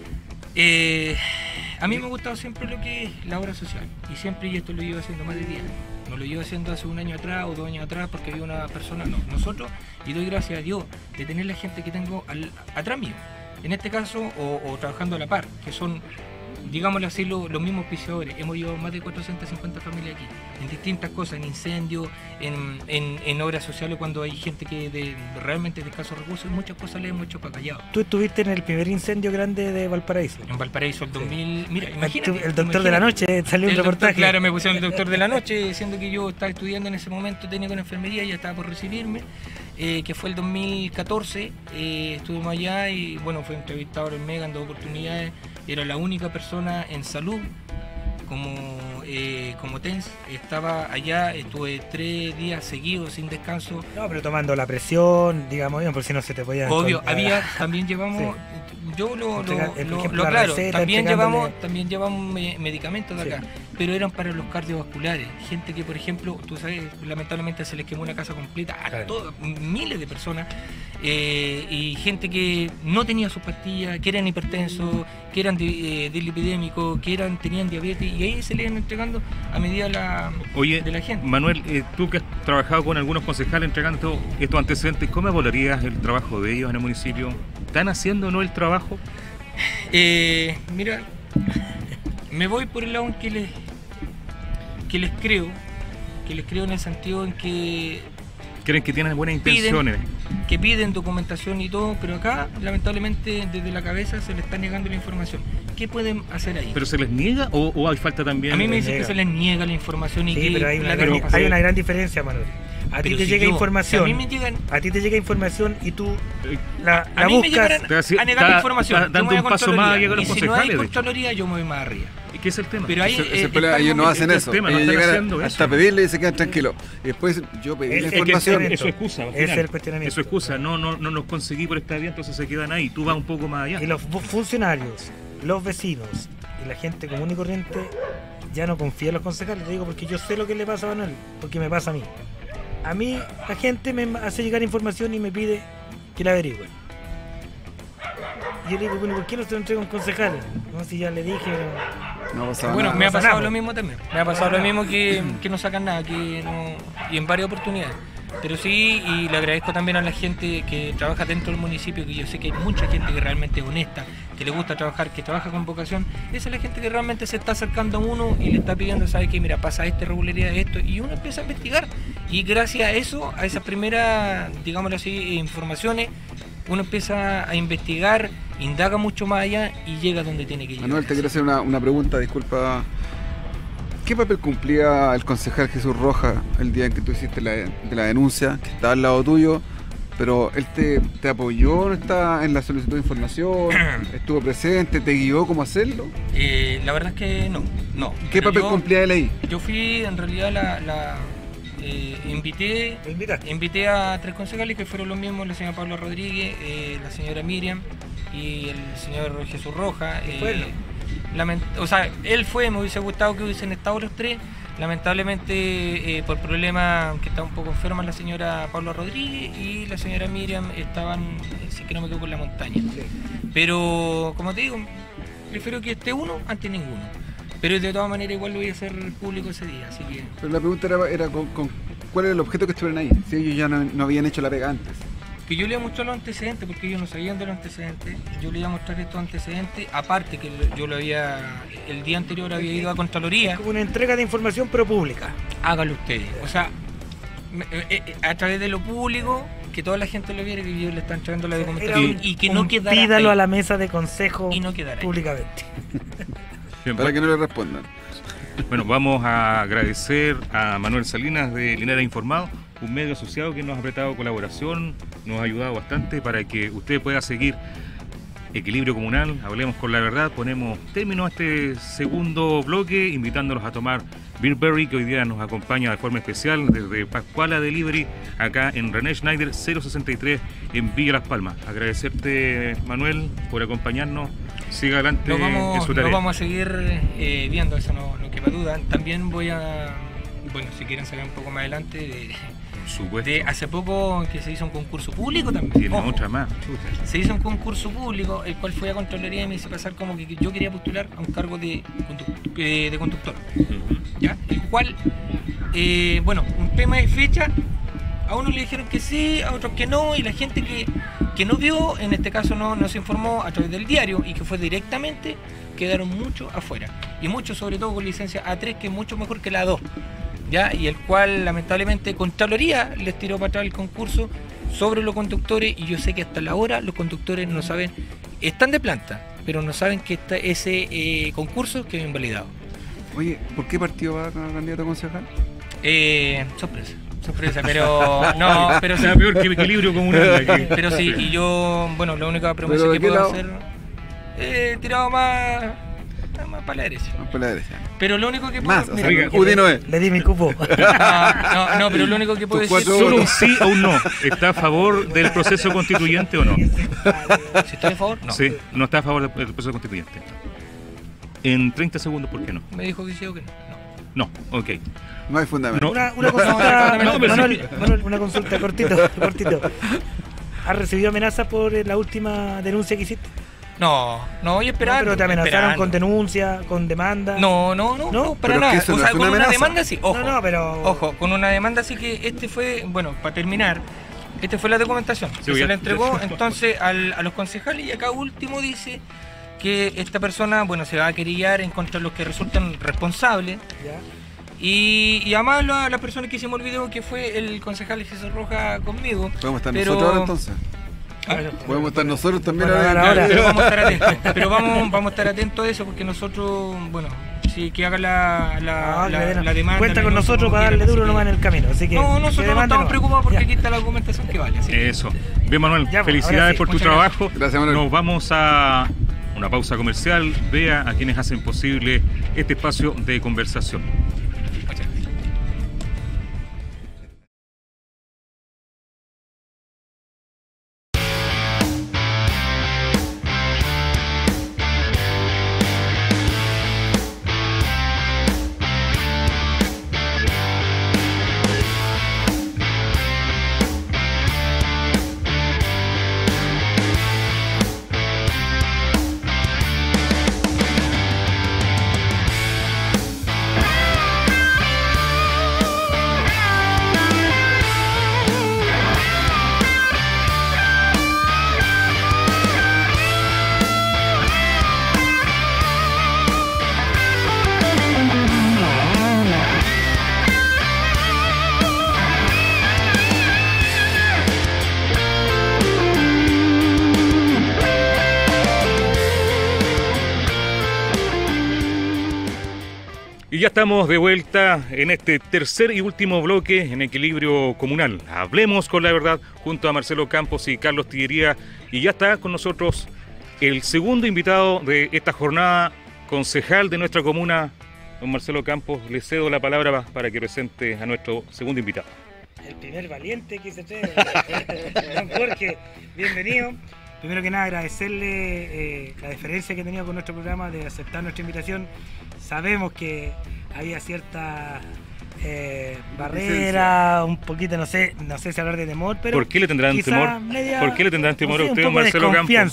a mí me ha gustado siempre lo que es la obra social y siempre, y esto lo llevo haciendo más de 10 años. No lo llevo haciendo hace 1 año atrás o 2 años atrás porque había una persona, no, nosotros, y doy gracias a Dios de tener la gente que tengo atrás mío, en este caso, o trabajando a la par, que son, digámoslo así, los mismos auspiciadores. Hemos llevado más de 450 familias aquí, en distintas cosas, en incendios, en obras sociales, cuando hay gente que realmente de escasos recursos, muchas cosas le hemos hecho para callado. Tú estuviste en el primer incendio grande de Valparaíso. En Valparaíso el 2000, mira, imagínate. El doctor de la noche, salió un El doctor, reportaje. claro, me pusieron el doctor de la noche, siendo que yo estaba estudiando en ese momento técnico en enfermería, ya estaba por recibirme, que fue el 2014, estuvimos allá y bueno, fui entrevistado en Mega en 2 oportunidades, era la única persona en salud como TENS, estaba allá, estuve 3 días seguidos sin descanso. No, pero tomando la presión, digamos bien, por si no se te podía... Obvio, también llevamos, yo lo ejemplo, la claro, receta, también entregándole- llevamos medicamentos de Sí. acá, pero eran para los cardiovasculares, gente que por ejemplo, tú sabes, lamentablemente se les quemó una casa completa a Claro. miles de personas, y gente que no tenía sus pastillas, que eran hipertensos, que eran dislipidémicos, que tenían diabetes, y ahí se le iban entregando a medida Oye, de la gente. Manuel, tú que has trabajado con algunos concejales entregando estos antecedentes, ¿cómo evaluarías el trabajo de ellos en el municipio? ¿Están haciendo o no el trabajo? Mira, me voy por el lado en que les creo en el sentido en que ¿Creen que tienen buenas intenciones? piden documentación y todo, pero acá lamentablemente desde la cabeza se les está negando la información. ¿Qué pueden hacer ahí? ¿Pero se les niega o hay falta también? A mí me les dicen que niega. se les niega la información y Sí, que pero hay la una, dejan gran, pasar. hay una gran diferencia, Manuel. A ti Pero te si llega yo- información. si a mí me llegan, A ti te llega información y tú la a mí me buscas. llegaran a negar la información. está Yo me voy dando a un paso más allá Contraloría. que los y si no hay concejales, de hecho. Contraloría, yo me voy más arriba. ¿Qué es el tema? Pero ahí Ese problema, ellos no hacen el eso. tema, no Ellos están llegan haciendo hasta eso. pedirle y se quedan tranquilos. Y después dicen, yo pedí la Es que información. eso Eso es excusa. al Ese es final. el cuestionamiento. Eso es excusa. No los conseguí por esta vía, entonces se quedan ahí. Tú vas un poco más allá. Y los funcionarios, los vecinos y la gente común y corriente ya no confía en los concejales. Te digo porque yo sé lo que le pasa a Manuel, porque me pasa a mí. A mí la gente me hace llegar información y me pide que la averigüe. Y yo le digo, bueno, ¿por qué no se lo entrega a un concejal? No, si ya le dije. No pasaba Bueno, nada. me ha No pasa pasado nada. lo mismo también. Me ha pasado lo mismo que no sacan nada, que no, y en varias oportunidades. Pero sí, y le agradezco también a la gente que trabaja dentro del municipio, que yo sé que hay mucha gente que realmente es honesta, que le gusta trabajar, que trabaja con vocación. Esa es la gente que realmente se está acercando a uno y le está pidiendo, ¿sabe qué? Mira, pasa esta irregularidad, esto, y uno empieza a investigar. Y gracias a eso, a esas primeras, digámoslo así, informaciones, uno empieza a investigar, indaga mucho más allá y llega donde tiene que llegar. Manuel, te quiero hacer una pregunta, disculpa. ¿Qué papel cumplía el concejal Jesús Rojas el día en que tú hiciste la denuncia, que estaba al lado tuyo, Pero él te apoyó, ¿no está en la solicitud de información? ¿Estuvo presente? ¿Te guió cómo hacerlo? La verdad es que no. ¿Qué Pero papel cumplía él ahí? Yo fui, en realidad, invité a 3 concejales que fueron los mismos, la señora Paula Rodríguez, la señora Miriam y el señor Jesús Rojas. Él fue, me hubiese gustado que hubiesen estado los 3. Lamentablemente, por problemas que estaba un poco enferma la señora Paula Rodríguez y la señora Miriam estaban, si es que no me equivoco, en la montaña. Sí. Pero, como te digo, prefiero que esté uno antes ninguno. Pero de todas maneras igual lo voy a hacer público ese día, así que... Pero la pregunta era ¿cuál era el objeto que estuvieron ahí? Si ellos ya no habían hecho la pega antes. Que yo le iba a mostrar los antecedentes, porque ellos no sabían de los antecedentes. Yo le iba a mostrar estos antecedentes, aparte que yo el día anterior había ido a Contraloría. Es como una entrega de información, pero pública. Háganlo ustedes. O sea, a través de lo público, que toda la gente lo viera, que ellos le están trayendo la documentación y que no quedara pídalo ahí. A la mesa de consejo y no quedara públicamente. Bien, para que no le respondan. Bueno, vamos a agradecer a Manuel Salinas de Linares Informado, un medio asociado que nos ha prestado colaboración, nos ha ayudado bastante para que usted pueda seguir Equilibrio Comunal, hablemos con la verdad. Ponemos término a este segundo bloque, invitándolos a tomar Beer Berry, que hoy día nos acompaña de forma especial desde Pascuala Delivery, acá en René Schneider 063 en Villa Las Palmas. Agradecerte, Manuel, por acompañarnos. Siga adelante en su tarea. Lo vamos a seguir viendo, eso no quepa duda. También voy a, si quieren saber un poco más adelante, de hace poco que se hizo un concurso público también. Tiene otra más. Se hizo un concurso público, el cual fui a Contraloría y me hice pasar como que yo quería postular a un cargo de conductor. ¿Ya? El cual, un tema de fecha, a unos le dijeron que sí, a otros que no, y la gente que no vio, en este caso no se informó a través del diario y que fue directamente, quedaron muchos afuera. Y muchos, sobre todo con licencia A3, que es mucho mejor que la A2. ¿Ya? Y el cual lamentablemente Contraloría les tiró para atrás el concurso sobre los conductores, y yo sé que hasta la hora los conductores no saben, están de planta, pero no saben que ese concurso quedó invalidado. Oye, ¿por qué partido va a candidato a concejal? Sorpresa, pero no, pero sí. Está peor que Equilibrio Comunal aquí. Pero sí, y yo, la única promesa que puedo hacer, tirado más para la derecha. Más para la derecha. Pero lo único que puedo... Más, UDI no es. Le di mi cupo. No, pero lo único que puedo decir... Solo un sí o un no. ¿Está a favor del proceso constituyente o no? ¿Si estoy a favor? No. Sí, no está a favor del proceso constituyente. En 30 segundos, ¿por qué no? Me dijo que sí o que no. No, ok. No hay fundamento. No. Una consulta, No, pero Manuel, una consulta cortito. ¿Has recibido amenazas por la última denuncia que hiciste? No, y esperando. Pero te amenazaron con denuncia, con demanda. No, para pero nada. eso O no sea, es con una una amenaza. demanda sí, ojo. Pero... Ojo, con una demanda sí, que este fue, para terminar, fue la documentación que se le entregó entonces a los concejales, y acá último dice que esta persona, se va a querellar en contra de los que resultan responsables. ¿Ya? Y además la persona que hicimos el video, que fue el concejal Jesús Rojas conmigo. ¿Podemos estar pero... nosotros ahora entonces? ¿Podemos estar nosotros también ahora? Pero vamos a estar atentos. Pero vamos a estar atentos a eso, porque nosotros, si que haga la demanda. Cuenta con nosotros para darle duro nomás en el camino. Así que nosotros no estamos preocupados porque aquí está la documentación que vale. Así que... Eso. Bien, Manuel, Ya, felicidades sí. por tu Muchas trabajo. Gracias, Manuel. Nos vamos a una pausa comercial. Vea a quienes hacen posible este espacio de conversación. Y ya estamos de vuelta en este tercer y último bloque en Equilibrio Comunal. Hablemos con la verdad junto a Marcelo Campos y Carlos Tillería. Y ya está con nosotros el segundo invitado de esta jornada, concejal de nuestra comuna, don Marcelo Campos. Le cedo la palabra para que presente a nuestro segundo invitado. El primer valiente que se trae, don Jorge, bienvenido. Primero que nada, agradecerle la deferencia que ha tenido con nuestro programa de aceptar nuestra invitación. Sabemos que había cierta barrera, un poquito, no sé si hablar de temor, pero ¿por qué le tendrán temor? ¿Por qué le tendrán temor a usted, don Marcelo Campos?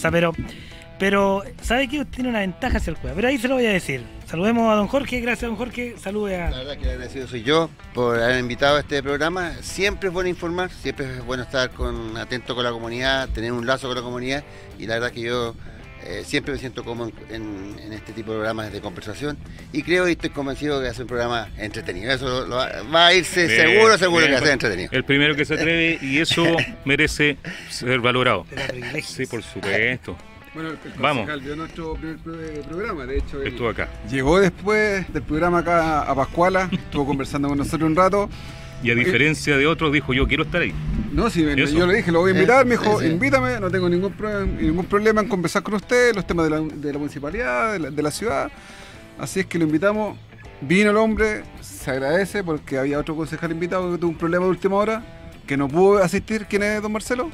Pero ¿sabe qué? Usted tiene una ventaja hacia el juego. Pero ahí se lo voy a decir. Saludemos a don Jorge. Gracias, don Jorge. Salude a... La verdad que el agradecido soy yo por haber invitado a este programa. Siempre es bueno informar, siempre es bueno estar atento con la comunidad, tener un lazo con la comunidad. Y la verdad que yo siempre me siento cómodo en este tipo de programas de conversación. Y creo y estoy convencido que va a ser un programa entretenido. Eso va a irse seguro que va a ser entretenido. El primero que se atreve, y eso merece ser valorado. Sí, por supuesto. Bueno, el Vamos. concejal vio nuestro primer programa, de hecho. Estuvo acá. Llegó después del programa acá a Pascuala, estuvo conversando con nosotros un rato. Y a diferencia de otros, dijo, yo quiero estar ahí. No, sí, Eso. yo le dije, lo voy a invitar, me dijo, Sí. invítame, no tengo ningún problema en conversar con usted, los temas de la municipalidad, de la ciudad. Así es que lo invitamos, vino el hombre, se agradece porque había otro concejal invitado que tuvo un problema de última hora, que no pudo asistir. ¿Quién es don Marcelo?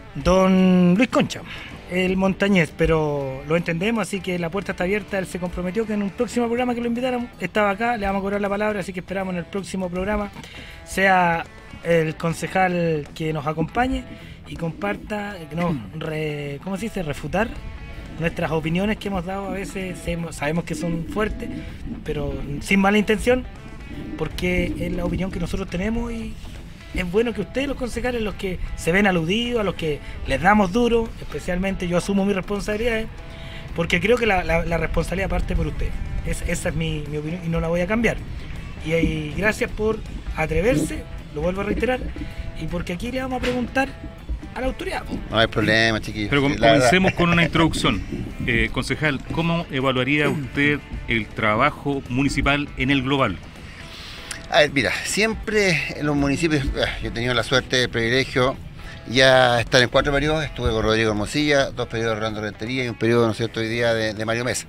Don Luis Concha, el montañés, pero lo entendemos, así que la puerta está abierta. Él se comprometió que en un próximo programa que lo invitáramos, estaba acá, le vamos a cobrar la palabra, así que esperamos en el próximo programa sea el concejal que nos acompañe y comparta, ¿cómo se dice? Refutar nuestras opiniones que hemos dado. A veces sabemos que son fuertes, pero sin mala intención, porque es la opinión que nosotros tenemos y es bueno que ustedes, los concejales, los que se ven aludidos, a los que les damos duro, especialmente yo asumo mis responsabilidades, porque creo que la responsabilidad parte por ustedes. Esa es mi opinión y no la voy a cambiar. Y gracias por atreverse, lo vuelvo a reiterar, y porque aquí le vamos a preguntar a la autoridad. No hay problema, chiquillos. Pero Sí, la comencemos verdad. con una introducción. Concejal, ¿cómo evaluaría usted el trabajo municipal en el global? A ver, mira, siempre en los municipios, yo he tenido la suerte, el privilegio, ya estar en 4 periodos. Estuve con Rodrigo Hermosilla, 2 periodos de Rolando Rentería y un periodo, ¿no es cierto?, hoy día de Mario Mesa.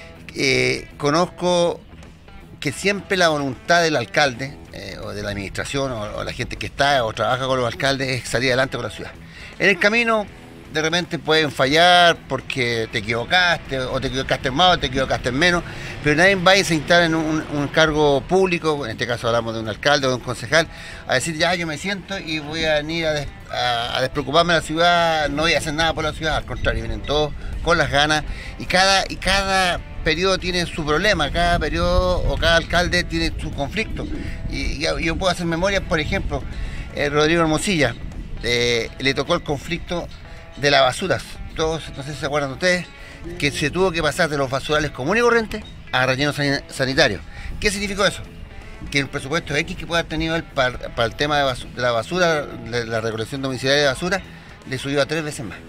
Conozco que siempre la voluntad del alcalde, o de la administración, o la gente que está o trabaja con los alcaldes, es salir adelante con la ciudad. En el camino, de repente pueden fallar porque te equivocaste, o te equivocaste más, o te equivocaste menos, pero nadie va a sentar en un cargo público, en este caso hablamos de un alcalde o de un concejal, a decir, ya, yo me siento y voy a venir a despreocuparme de la ciudad, no voy a hacer nada por la ciudad. Al contrario, vienen todos con las ganas, y cada periodo tiene su problema, cada periodo o cada alcalde tiene su conflicto. Y yo puedo hacer memoria, por ejemplo, Rodrigo Hermosilla, le tocó el conflicto de las basuras. Todos, no sé si se acuerdan ustedes, que se tuvo que pasar de los basurales comunes y corrientes a relleno sanitario. ¿Qué significó eso? Que el presupuesto X que pueda haber tenido él para el tema de la basura, de la recolección domiciliaria de basura, le subió a 3 veces más.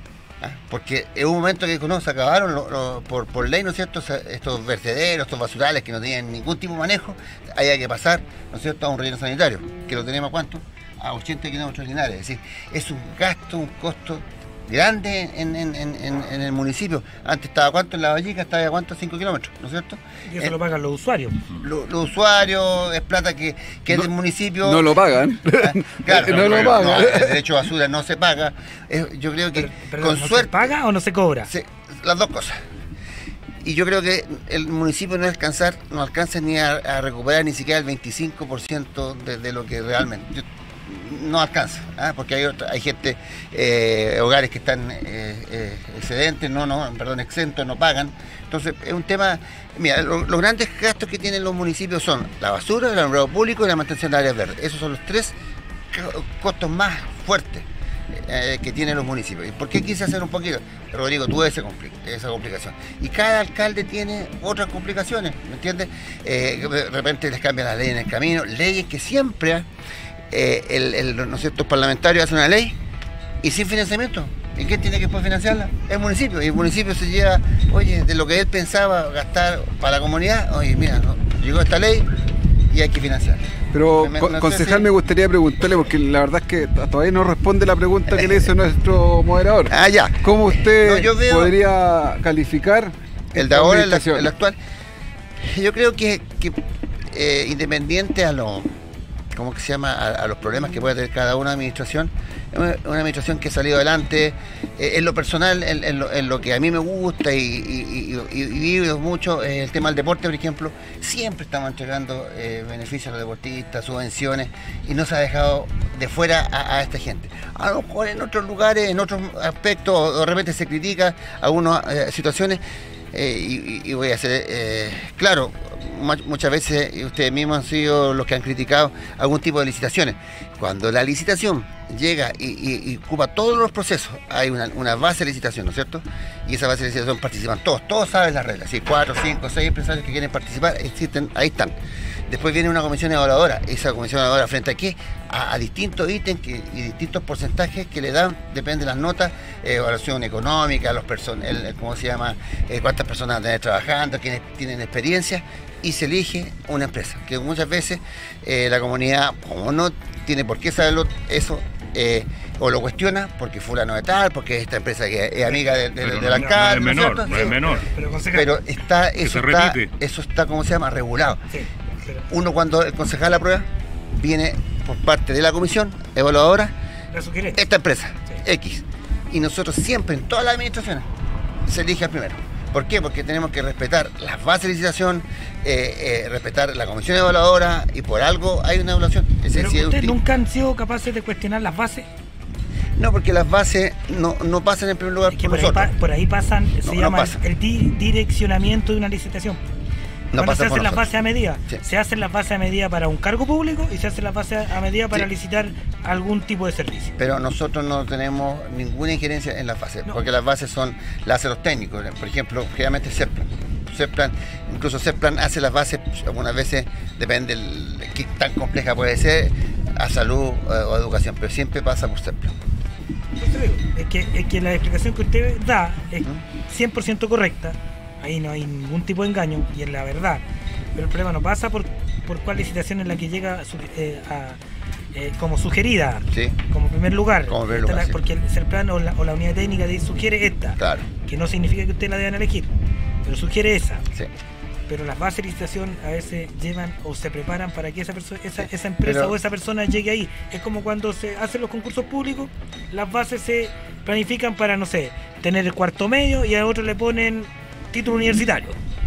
Porque en un momento que se acabaron por ley, ¿no es cierto?, estos vertederos, estos basurales que no tenían ningún tipo de manejo, había que pasar, ¿no es cierto?, a un relleno sanitario, que lo tenemos a ¿cuánto? A 80 kilómetros lineales. Es decir, es un gasto, un costo grande en el municipio. Antes estaba ¿cuánto? En La Vallica estaba a ¿cuánto? 5 kilómetros, ¿no es cierto? Y eso lo pagan los usuarios. Los usuarios, es plata que es del municipio. No lo pagan. Claro, no lo pagan. no, el derecho a basura no se paga. Yo creo que Pero con ¿no suerte se paga o no se cobra? las dos cosas. Y yo creo que el municipio no alcanza ni a recuperar ni siquiera el 25% de lo que realmente no alcanza, porque hay gente, hogares que están excedentes, exentos, no pagan. Entonces es un tema. Mira, los grandes gastos que tienen los municipios son la basura, el alumbrado público y la mantención de áreas verdes. Esos son los 3 costos más fuertes que tienen los municipios. ¿Y por qué quise hacer un poquito? Rodrigo, tuve esa complicación. Y cada alcalde tiene otras complicaciones, ¿me entiendes? De repente les cambian las leyes en el camino, leyes que siempre ¿no es cierto?, los parlamentarios hacen una ley y sin financiamiento. ¿Y quién tiene que después financiarla? El municipio. Y el municipio se lleva, oye, de lo que él pensaba gastar para la comunidad, oye, mira, llegó esta ley y hay que financiar. Pero, No sé concejal, si- me gustaría preguntarle, porque la verdad es que todavía no responde la pregunta que le hizo nuestro moderador. Ah, ya. ¿Cómo usted No, yo veo- podría calificar El de esta ahora, administración? el actual. Yo creo que independiente a lo, ¿cómo que se llama? A los problemas que puede tener cada una administración, es una administración que ha salido adelante. En lo personal, en lo que a mí me gusta y vivo mucho, el tema del deporte, por ejemplo, siempre estamos entregando beneficios a los deportistas, subvenciones, y no se ha dejado de fuera a esta gente. A lo mejor en otros lugares, en otros aspectos, de repente se critica algunas situaciones. Y voy a ser claro, muchas veces ustedes mismos han sido los que han criticado algún tipo de licitaciones. Cuando la licitación llega y ocupa todos los procesos, hay una base de licitación, ¿no es cierto? Y esa base de licitación participan todos saben las reglas. Si 4, 5, 6 empresarios que quieren participar, existen, ahí están. Después viene una comisión evaluadora. Esa comisión evaluadora, ¿frente a qué? A distintos ítems y distintos porcentajes que le dan, depende de las notas, evaluación económica, ¿cómo se llama? Cuántas personas van a tener trabajando, quiénes tienen experiencia, y se elige una empresa. Que muchas veces la comunidad, como no tiene por qué saberlo, eso, o lo cuestiona porque fulano de tal, porque esta empresa que es amiga del alcalde. No es menor, cierto? no es Sí. menor. Pero, concejal, Pero se repite. eso está, ¿cómo se llama? Regulado. sí, pero Uno, cuando el concejal aprueba, viene por parte de la comisión evaluadora, la sugerencia. esta empresa, Sí. X. Y nosotros siempre, en todas las administraciones, se elige al primero. ¿Por qué? Porque tenemos que respetar las bases de licitación, respetar la comisión evaluadora, y por algo hay una evaluación. Es Pero decir, ustedes nunca han sido capaces de cuestionar las bases. no, porque las bases no pasan en primer lugar Es que por por ahí, nosotros. por ahí pasan, se No llama pasa. el direccionamiento de una licitación. No Cuando pasa se por hacen las nosotros. bases a medida, Sí. se hacen las bases a medida para un cargo público y se hacen las bases a medida para Sí. licitar algún tipo de servicio. Pero nosotros no tenemos ninguna injerencia en las bases, No. porque las bases las hacen los técnicos. Por ejemplo, generalmente CEPLAN, incluso CEPLAN hace las bases, algunas veces, depende de qué tan compleja puede ser, a salud o educación, pero siempre pasa por CEPLAN. Por eso digo, es que la explicación que usted da es 100% correcta, ahí no hay ningún tipo de engaño y es la verdad, pero el problema no pasa por cuál licitación es la que llega como sugerida, ¿Sí? como primer lugar, Como primer Esta lugar, sí. porque el CERPLAN o la unidad técnica sugiere esta, Claro, que no significa que ustedes la deban elegir, pero sugiere esa. sí. Pero las bases de licitación a veces llevan o se preparan para que esa empresa Pero- o esa persona llegue ahí. Es como cuando se hacen los concursos públicos, las bases se planifican para, no sé, tener el cuarto medio y a otros le ponen título universitario.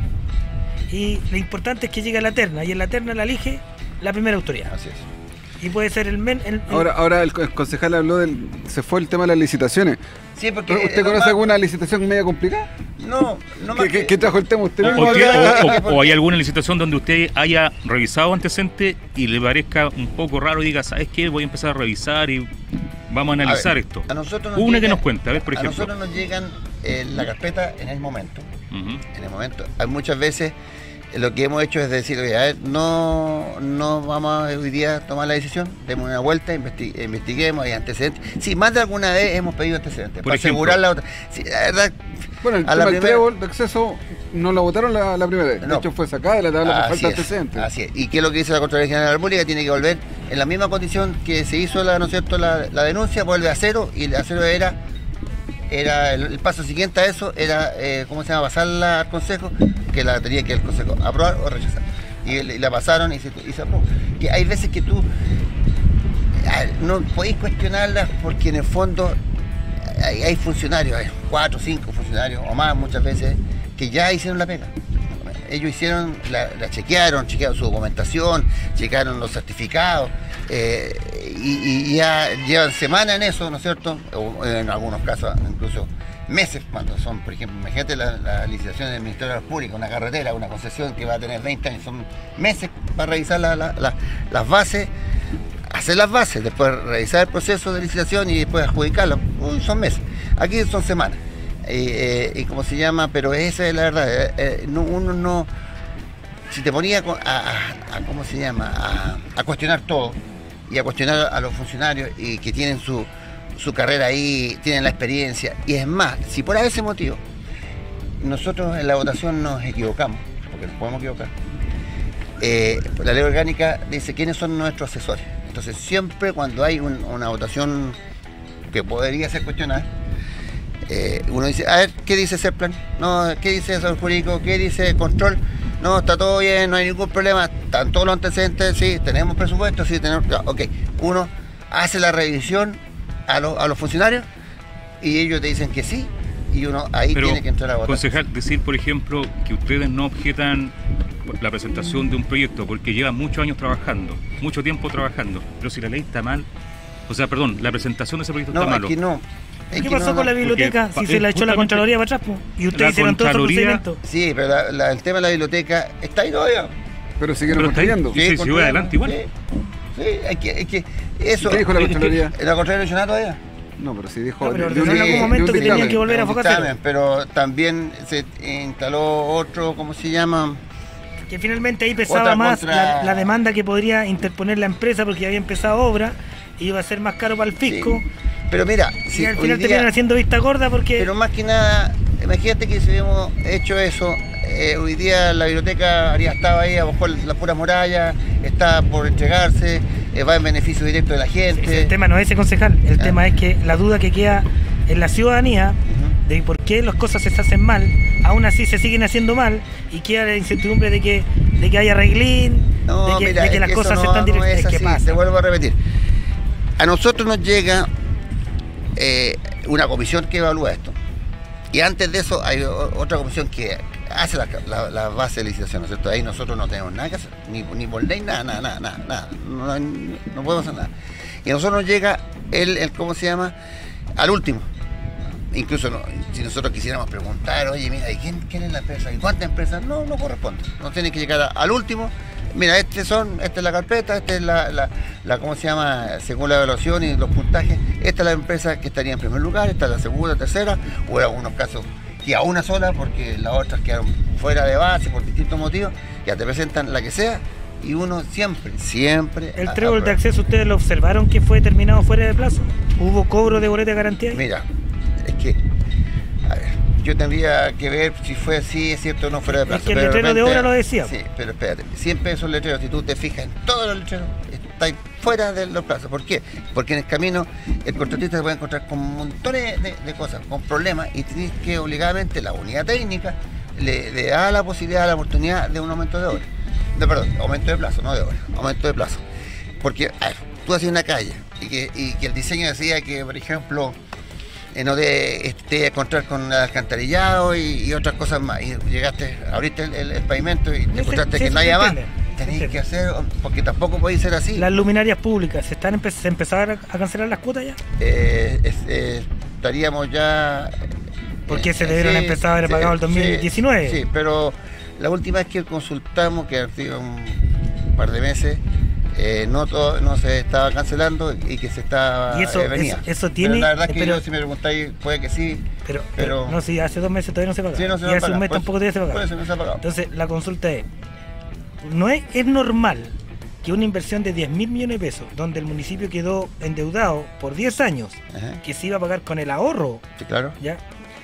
Y lo importante es que llegue a la terna y en la terna la elige la primera autoridad. Así es. Y puede ser el Ahora el concejal habló se fue el tema de las licitaciones. Sí, porque ¿Usted conoce alguna licitación media complicada? No más que- ¿Qué trajo el tema usted? O, mismo? o hay alguna licitación donde usted haya revisado antecedentes y le parezca un poco raro y diga, ¿sabes qué? Voy a empezar a revisar y vamos a analizar ver, esto. a nosotros nos Una que llega- nos cuente, a ver, por A ejemplo. nosotros nos llegan la carpeta en el momento. Ujú. En el momento. Hay muchas veces lo que hemos hecho es decir, oye, a ver, no vamos hoy día a tomar la decisión, demos una vuelta, investiguemos, hay antecedentes. Sí, más de alguna vez hemos pedido antecedentes, Por para ejemplo. asegurar la otra. Sí, la verdad, Bueno, el a la tema del primera- trébol de acceso no lo votaron la primera vez. De No. hecho, fue sacada de la tabla por así falta de es, antecedentes. así es. ¿Y qué es lo que dice la Contraloría General de la República? Tiene que volver en la misma condición que se hizo ¿no es cierto? La denuncia, vuelve a cero, y a cero era el paso siguiente a eso, era, ¿cómo se llama? Pasarla al Consejo, que la tenía que el Consejo aprobar o rechazar. Y la pasaron y se aprobó. Que hay veces que tú no podéis cuestionarlas porque en el fondo hay funcionarios, hay 4 o 5 funcionarios o más muchas veces que ya hicieron la pega. Ellos hicieron, la chequearon su documentación, chequearon los certificados y ya llevan semanas en eso, ¿no es cierto? O en algunos casos incluso meses, cuando son, por ejemplo, imagínate la licitación del Ministerio de la Pública, una carretera, una concesión que va a tener 20 años, son meses para revisar las bases, hacer las bases, después revisar el proceso de licitación y después adjudicarlo. Son meses. Aquí son semanas. Y cómo se llama, pero esa es la verdad. Uno no. Si te ponía ¿cómo se llama? A cuestionar todo y a cuestionar a los funcionarios y que tienen su carrera ahí, tienen la experiencia. Y es más, si por ese motivo nosotros en la votación nos equivocamos, porque nos podemos equivocar, la ley orgánica dice quiénes son nuestros asesores. Entonces siempre cuando hay una votación que podría ser cuestionada, uno dice, a ver, ¿qué dice CERPLAN? No, ¿qué dice asesor jurídico? ¿Qué dice control? No, está todo bien, no hay ningún problema, están todos los antecedentes, sí, tenemos presupuesto, sí, tenemos... Ok, uno hace la revisión a los funcionarios y ellos te dicen que sí, y uno ahí Pero, tiene que entrar a votar. concejal, decir, por ejemplo, que ustedes no objetan la presentación de un proyecto porque llevan muchos años trabajando, mucho tiempo trabajando, pero si la ley está mal, o sea, perdón, la presentación de ese proyecto No, está es malo. que no. Es ¿Qué que pasó no, con la no. biblioteca porque si se la echó la justamente Contraloría para atrás? Y ustedes la hicieron todo su Contraloría- procedimiento. Sí, pero el tema de la biblioteca está ahí todavía. Pero siguieron Pero está ahí. construyendo. Sí, se construyendo. adelante igual. Sí, hay que eso. ¿Qué dijo la Contraloría? ¿La Contraloría Nacional todavía? No, pero sí dijo... No, pero de ordenó en un- algún de un momento que dictamen. tenían que volver a Un focarse. dictamen, pero también se instaló otro, ¿cómo se llama? Que finalmente ahí pesaba Otra más contra- la demanda que podría interponer la empresa porque ya había empezado obra y iba a ser más caro para el fisco. Sí. Pero mira, Y si al hoy final día- terminan haciendo vista gorda porque pero más que nada, imagínate que si hubiéramos hecho eso, hoy día la biblioteca habría estado ahí, a lo mejor la pura muralla, está por entregarse, va en beneficio directo de la gente. el tema no es ese, concejal. El Ah. tema es que la duda que queda en la ciudadanía Ujú. de por qué las cosas se hacen mal, aún así se siguen haciendo mal y queda la incertidumbre de que hay arreglín, No, de que, mira, de que es las que cosas eso se no- están no es direccionando. así, ¿Qué pasa? te vuelvo a repetir. A nosotros nos llega una comisión que evalúa esto. Y antes de eso hay otra comisión que hace la base de licitación, ¿no es cierto? Ahí nosotros no tenemos nada que hacer, ni por ley, nada. No podemos hacer nada. Y a nosotros nos llega ¿cómo se llama? Al último. Incluso si nosotros quisiéramos preguntar, oye, mira, ¿y quién es la empresa? ¿Y cuántas empresas? No corresponde. Nos tiene que llegar al último. Mira, esta es la carpeta, esta es la ¿cómo se llama? Según la evaluación y los puntajes, esta es la empresa que estaría en primer lugar, esta es la segunda, tercera, o en algunos casos que a una sola, porque las otras quedaron fuera de base por distintos motivos, ya te presentan la que sea, y uno siempre El trébol de aprueba. acceso, ¿ustedes lo observaron que fue terminado fuera de plazo? ¿Hubo cobro de boleta de garantía ahí? Mira, es que, a ver, yo tendría que ver si fue así, es cierto o no fuera de plazo. que el pero letrero de repente- obra lo decía. Sí, pero espérate, siempre esos letreros, si tú te fijas en todos los letreros, está fuera de los plazos. ¿Por qué? Porque en el camino el contratista se puede encontrar con montones de cosas, con problemas, y tienes que obligadamente la unidad técnica le da la posibilidad, la oportunidad de un aumento de obra. Perdón, aumento de plazo, no de obra, aumento de plazo. Porque, a ver, tú hacías una calle y que el diseño decía que, por ejemplo, no te encontrar con alcantarillado y otras cosas más. Y llegaste, abriste el pavimento y te encontraste que no había más. Tenéis que hacer, porque tampoco puede ser así. Las luminarias públicas, ¿se empezaron a cancelar las cuotas ya? Estaríamos ya... Porque se debieron empezar a haber pagado el 2019. Sí, pero la última vez que consultamos, que ha sido un par de meses, no se estaba cancelando y que se estaba Y eso- venía. eso tiene- Pero la verdad es que pero- yo, si me preguntáis, puede que sí. Pero- no, sí, hace 2 meses todavía no se paga. Sí, no se y va a hace un pagar, mes por tampoco eso- todavía se paga. por eso no se ha pagado. Entonces, la consulta es normal que una inversión de 10.000 millones de pesos, donde el municipio quedó endeudado por 10 años, Ajá, que se iba a pagar con el ahorro, sí, claro. ¿ya?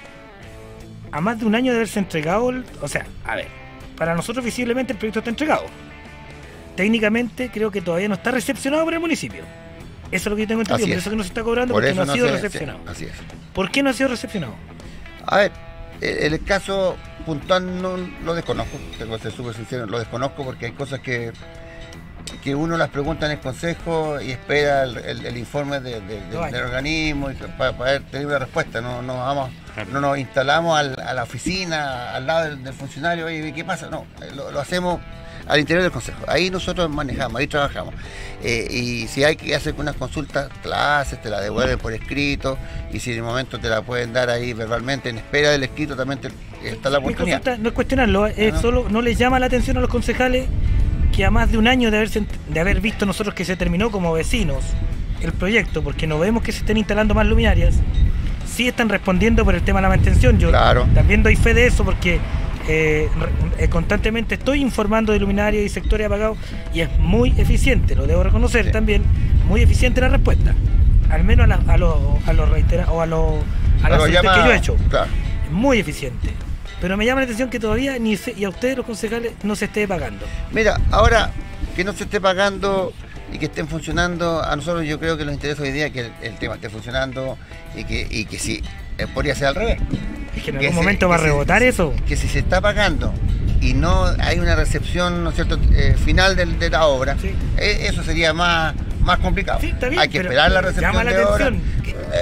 A más de un año de haberse entregado, o sea, a ver, para nosotros visiblemente el proyecto está entregado. Técnicamente creo que todavía no está recepcionado por el municipio. Eso es lo que yo tengo entendido, Así por es. eso que no se está cobrando, Por porque eso no ha sido se- recepcionado. sí, así es. ¿Por qué no ha sido recepcionado? A ver, el caso puntual no lo desconozco, tengo que ser súper sincero, lo desconozco porque hay cosas que uno las pregunta en el consejo y espera el informe del organismo para poder tener una respuesta. No nos instalamos a la oficina, al lado del funcionario, oye, ¿qué pasa? No, lo hacemos al interior del consejo. Ahí nosotros manejamos, ahí trabajamos. Y si hay que hacer unas consultas, clases, te la devuelven por escrito, y si en el momento te la pueden dar ahí verbalmente, en espera del escrito también está la Mi oportunidad. consulta no es cuestionarlo, es No. solo no les llama la atención a los concejales que a más de un año de haber visto nosotros que se terminó como vecinos el proyecto, porque no vemos que se estén instalando más luminarias, sí están respondiendo por el tema de la mantención. Yo Claro. también doy fe de eso porque constantemente estoy informando de luminarias y sectores apagados y es muy eficiente, lo debo reconocer Sí. también, muy eficiente la respuesta, al menos a los reiterados o a las solicitudes que yo he hecho. Claro. Muy eficiente. Pero me llama la atención que todavía y a ustedes los concejales no se esté pagando. Mira, ahora que no se esté pagando y que estén funcionando, a nosotros yo creo que nos interesa hoy día que el tema esté funcionando y que si podría ser al revés. Es que en Que algún se- momento va a que se- rebotar eso. Que si se está pagando y no hay una recepción, ¿no es cierto?, final de la obra, Sí. Eso sería más complicado. Sí, está bien, hay que pero esperar la recepción llama la de obra. atención.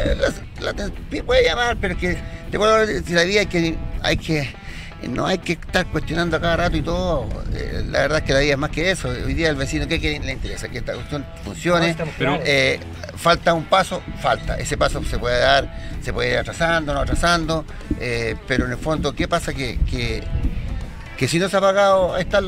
Puede llamar, pero es que te vuelvo a decir, la vida no hay que estar cuestionando a cada rato y todo. La verdad es que la vida es más que eso. Hoy día el vecino, ¿qué le interesa? Que esta cuestión funcione. No, estamos Pero- claros. Falta un paso, ese paso se puede dar, se puede ir atrasando, no atrasando, pero en el fondo, ¿qué pasa? Que si no se ha pagado, estar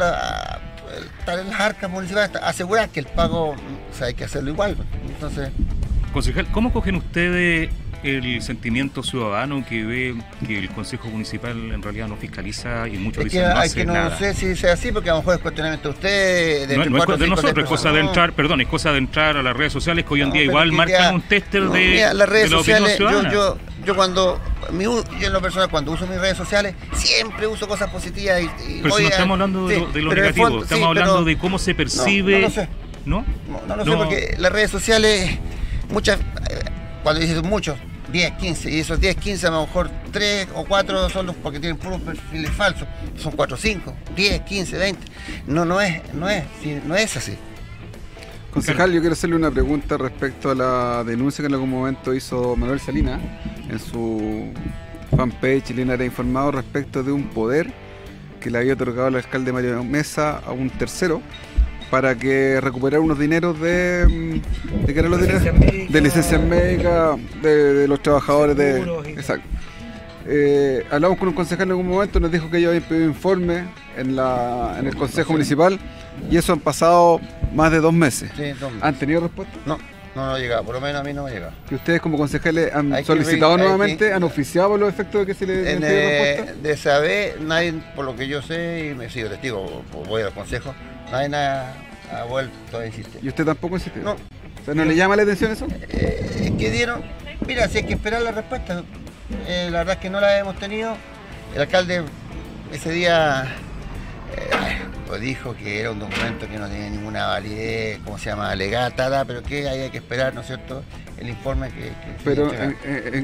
en las arcas municipales, asegurar que el pago, o sea, hay que hacerlo igual. Entonces, Concejal, ¿cómo cogen ustedes el sentimiento ciudadano que ve que el Consejo Municipal en realidad no fiscaliza y muchos es que, dicen no hay hace que no nada? sé si sea así, porque a lo mejor es cuestionamiento de ustedes, No, no es cuatro o de cinco, nosotros, seis es cosa de personas. entrar, perdón, es cosa de entrar a las redes sociales que hoy en No, día pero igual que marcan ya- un tester no, de, mira, las redes de la opinión sociales, ciudadana. yo cuando yo en lo personal cuando uso mis redes sociales siempre uso cosas positivas y Pero si voy no a- estamos hablando de sí, lo pero en el negativo, fondo, estamos sí, hablando pero de cómo se percibe. no lo sé. ¿No? No lo sé, porque las redes sociales, muchas, cuando dices muchos, 10, 15, y esos 10, 15 a lo mejor 3 o 4 son los porque tienen puros perfiles falsos, son 4 o 5, 10, 15, 20, no es así. Concejal, yo quiero hacerle una pregunta respecto a la denuncia que en algún momento hizo Manuel Salinas en su fanpage Linares Informado respecto de un poder que le había otorgado el alcalde Mario Mesa a un tercero para que recuperara unos dineros ¿de qué eran los dineros? Licencias médicas. De licencias médicas, de los trabajadores Seguros de... y- Exacto. Hablamos con un concejal en algún momento, nos dijo que ellos habían pedido informe en el Consejo Municipal y eso han pasado más de 2 meses. Sí, entonces, ¿Han tenido respuesta? no ha llegado, por lo menos a mí no me ha llegado. Que ustedes como concejales han Hay que solicitado ver, hay nuevamente, que- han oficiado por los efectos de que se les En, pidió respuesta. de saber, nadie, por lo que yo sé, y me sigo testigo, voy a los consejos, nadie ha vuelto a insistir. ¿Y usted tampoco insistió? No. O sea, ¿no le llama la atención eso? Es que dieron, mira, si hay que esperar la respuesta, la verdad es que no la hemos tenido. El alcalde ese día pues dijo que era un documento que no tenía ninguna validez, ¿cómo se llama? Legata, pero que hay que esperar, ¿no es cierto?, el informe que se Pero entrega.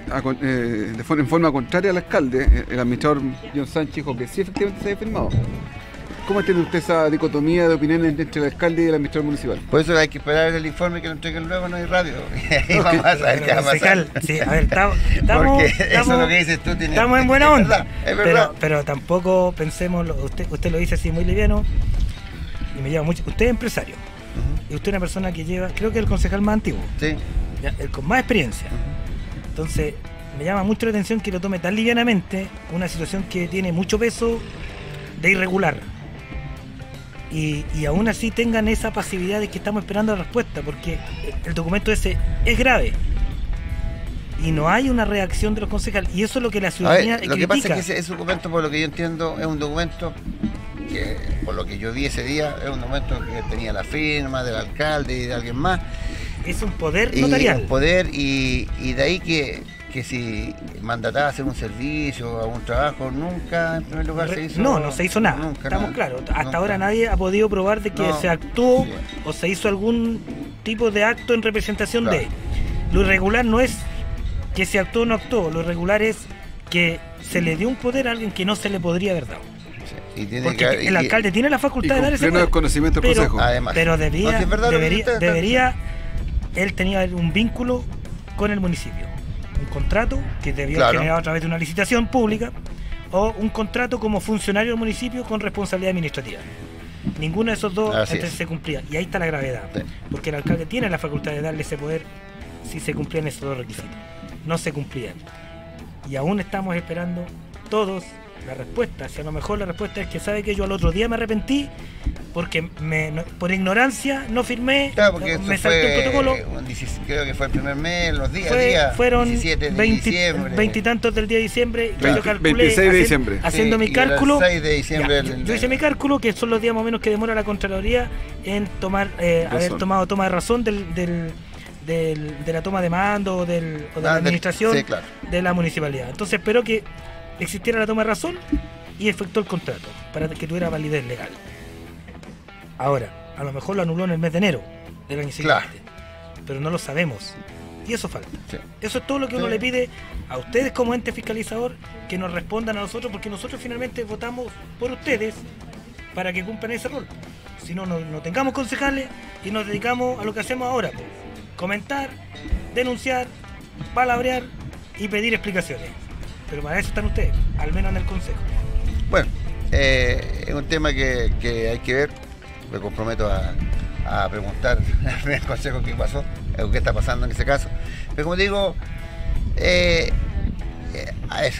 en forma contraria al alcalde, el administrador John Sánchez dijo que sí, efectivamente se había firmado. ¿Cómo entiende usted esa dicotomía de opiniones entre el alcalde y el administrador municipal? Por eso hay que esperar el informe que lo entreguen luego, no hay radio. Y ahí vamos a saber qué va a pasar. Concejal, sí, a ver, estamos, Porque eso es estamos- lo que dices tú. estamos en buena onda. Es verdad. Pero tampoco pensemos, usted lo dice así muy liviano y me lleva mucho. Usted es empresario y usted es una persona que lleva, creo que es el concejal más antiguo, Sí. ya, el con más experiencia. Entonces, me llama mucho la atención que lo tome tan livianamente una situación que tiene mucho peso de irregular. Y aún así tengan esa pasividad de que estamos esperando la respuesta, porque el documento ese es grave. Y no hay una reacción de los concejales. Y eso es lo que la A ciudadanía ver, lo que pasa critica. es que ese documento, por lo que yo entiendo, es un documento que, por lo que yo vi ese día, es un documento que tenía la firma del alcalde y de alguien más. Es un poder Y notarial. un poder, y de ahí que si mandataba a hacer un servicio o un trabajo, nunca en primer lugar se hizo. No se hizo nada. Nunca, Estamos nada. claros. Hasta Nunca. ahora nadie ha podido probar de que No, se actuó sí. o se hizo algún tipo de acto en representación Claro. de. Lo irregular no es que se actuó o no actuó. Lo irregular es que se le dio un poder a alguien que no se le podría haber dado. Sí, y tiene Porque que- el alcalde tiene la Y facultad de con dar ese pleno poder. desconocimiento del Pero- consejo. Además. Pero No, si debía, es verdad lo que debería, usted está debería, él tenía un vínculo con el municipio, un contrato que debió Claro. generar a través de una licitación pública o un contrato como funcionario del municipio con responsabilidad administrativa. Ninguno de esos dos Así entonces es. se cumplía y ahí está la gravedad, Sí. porque el alcalde tiene la facultad de darle ese poder si se cumplían esos dos requisitos. No se cumplían y aún estamos esperando todos la respuesta. Si a lo mejor la respuesta es que sabe que yo al otro día me arrepentí porque por ignorancia no firmé, Claro, porque me esto salté el protocolo. creo que fue el primer mes, los días, Fueron 17 de 20 diciembre. veintitantos del día de diciembre. Yo 20 calculé 26 de diciembre. haciendo Sí, mi y el cálculo. 6 de diciembre Ya, el- yo hice mi cálculo, que son los días más o menos que demora la Contraloría en tomar haber Razón. tomado toma de razón de la toma de mando o de la administración Sí, claro. de la municipalidad. Entonces espero que existiera la toma de razón y efectuó el contrato para que tuviera validez legal. Ahora, a lo mejor lo anuló en el mes de enero del año siguiente, pero no lo sabemos. Y eso falta. Sí. Eso es todo lo que uno Sí. le pide a ustedes como ente fiscalizador, que nos respondan a nosotros, porque nosotros finalmente votamos por ustedes para que cumplan ese rol. Si no, no tengamos concejales y nos dedicamos a lo que hacemos ahora, pues, comentar, denunciar, palabrear y pedir explicaciones. Pero para eso están ustedes, al menos en el consejo. Bueno, es un tema que hay que ver. Me comprometo a preguntar al primer consejo qué pasó, qué está pasando en ese caso. Pero como digo, a eso,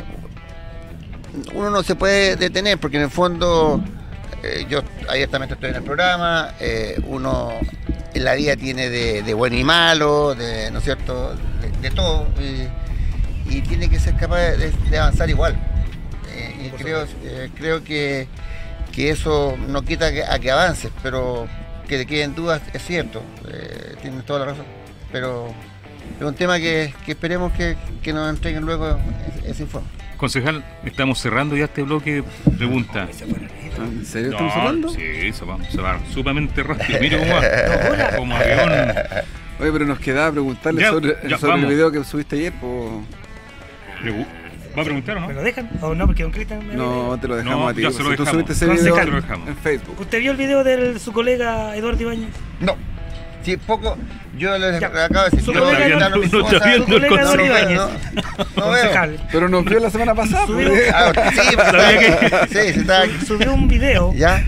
uno no se puede detener porque en el fondo yo abiertamente estoy en el programa, uno en la vida tiene de bueno y malo, ¿no es cierto?, de todo, y tiene que ser capaz de avanzar igual. Y creo que eso no quita a que avances, pero que te queden dudas es cierto, tienes toda la razón, pero es un tema que esperemos que nos entreguen luego ese informe. Concejal, estamos cerrando ya este bloque. Pregunta. ¿En serio estamos hablando? Sí, se va sumamente rápido. Mire cómo va, como avión. Oye, pero nos quedaba preguntarle Ya, sobre el vamos. video que subiste ayer, pues... ¿Va a preguntar o no? ¿Me lo dejan? ¿O no? Porque don Cristian... No, te lo dejamos No, a ti. ya se lo Si tú dejamos. subiste ese Concejal. video Lo dejamos. en Facebook. ¿Usted vio el video de su colega Eduardo Ibáñez? No, si poco, yo les Ya. acabo de decir, Su yo colega ya no mis no está cosas, viendo el Su colega consejo. Eduardo Ibáñez, no veo. concejal, Pero nos vio la semana pasada. Subió- pues. Ah, sí, Sabía sí, se está subió un video ya.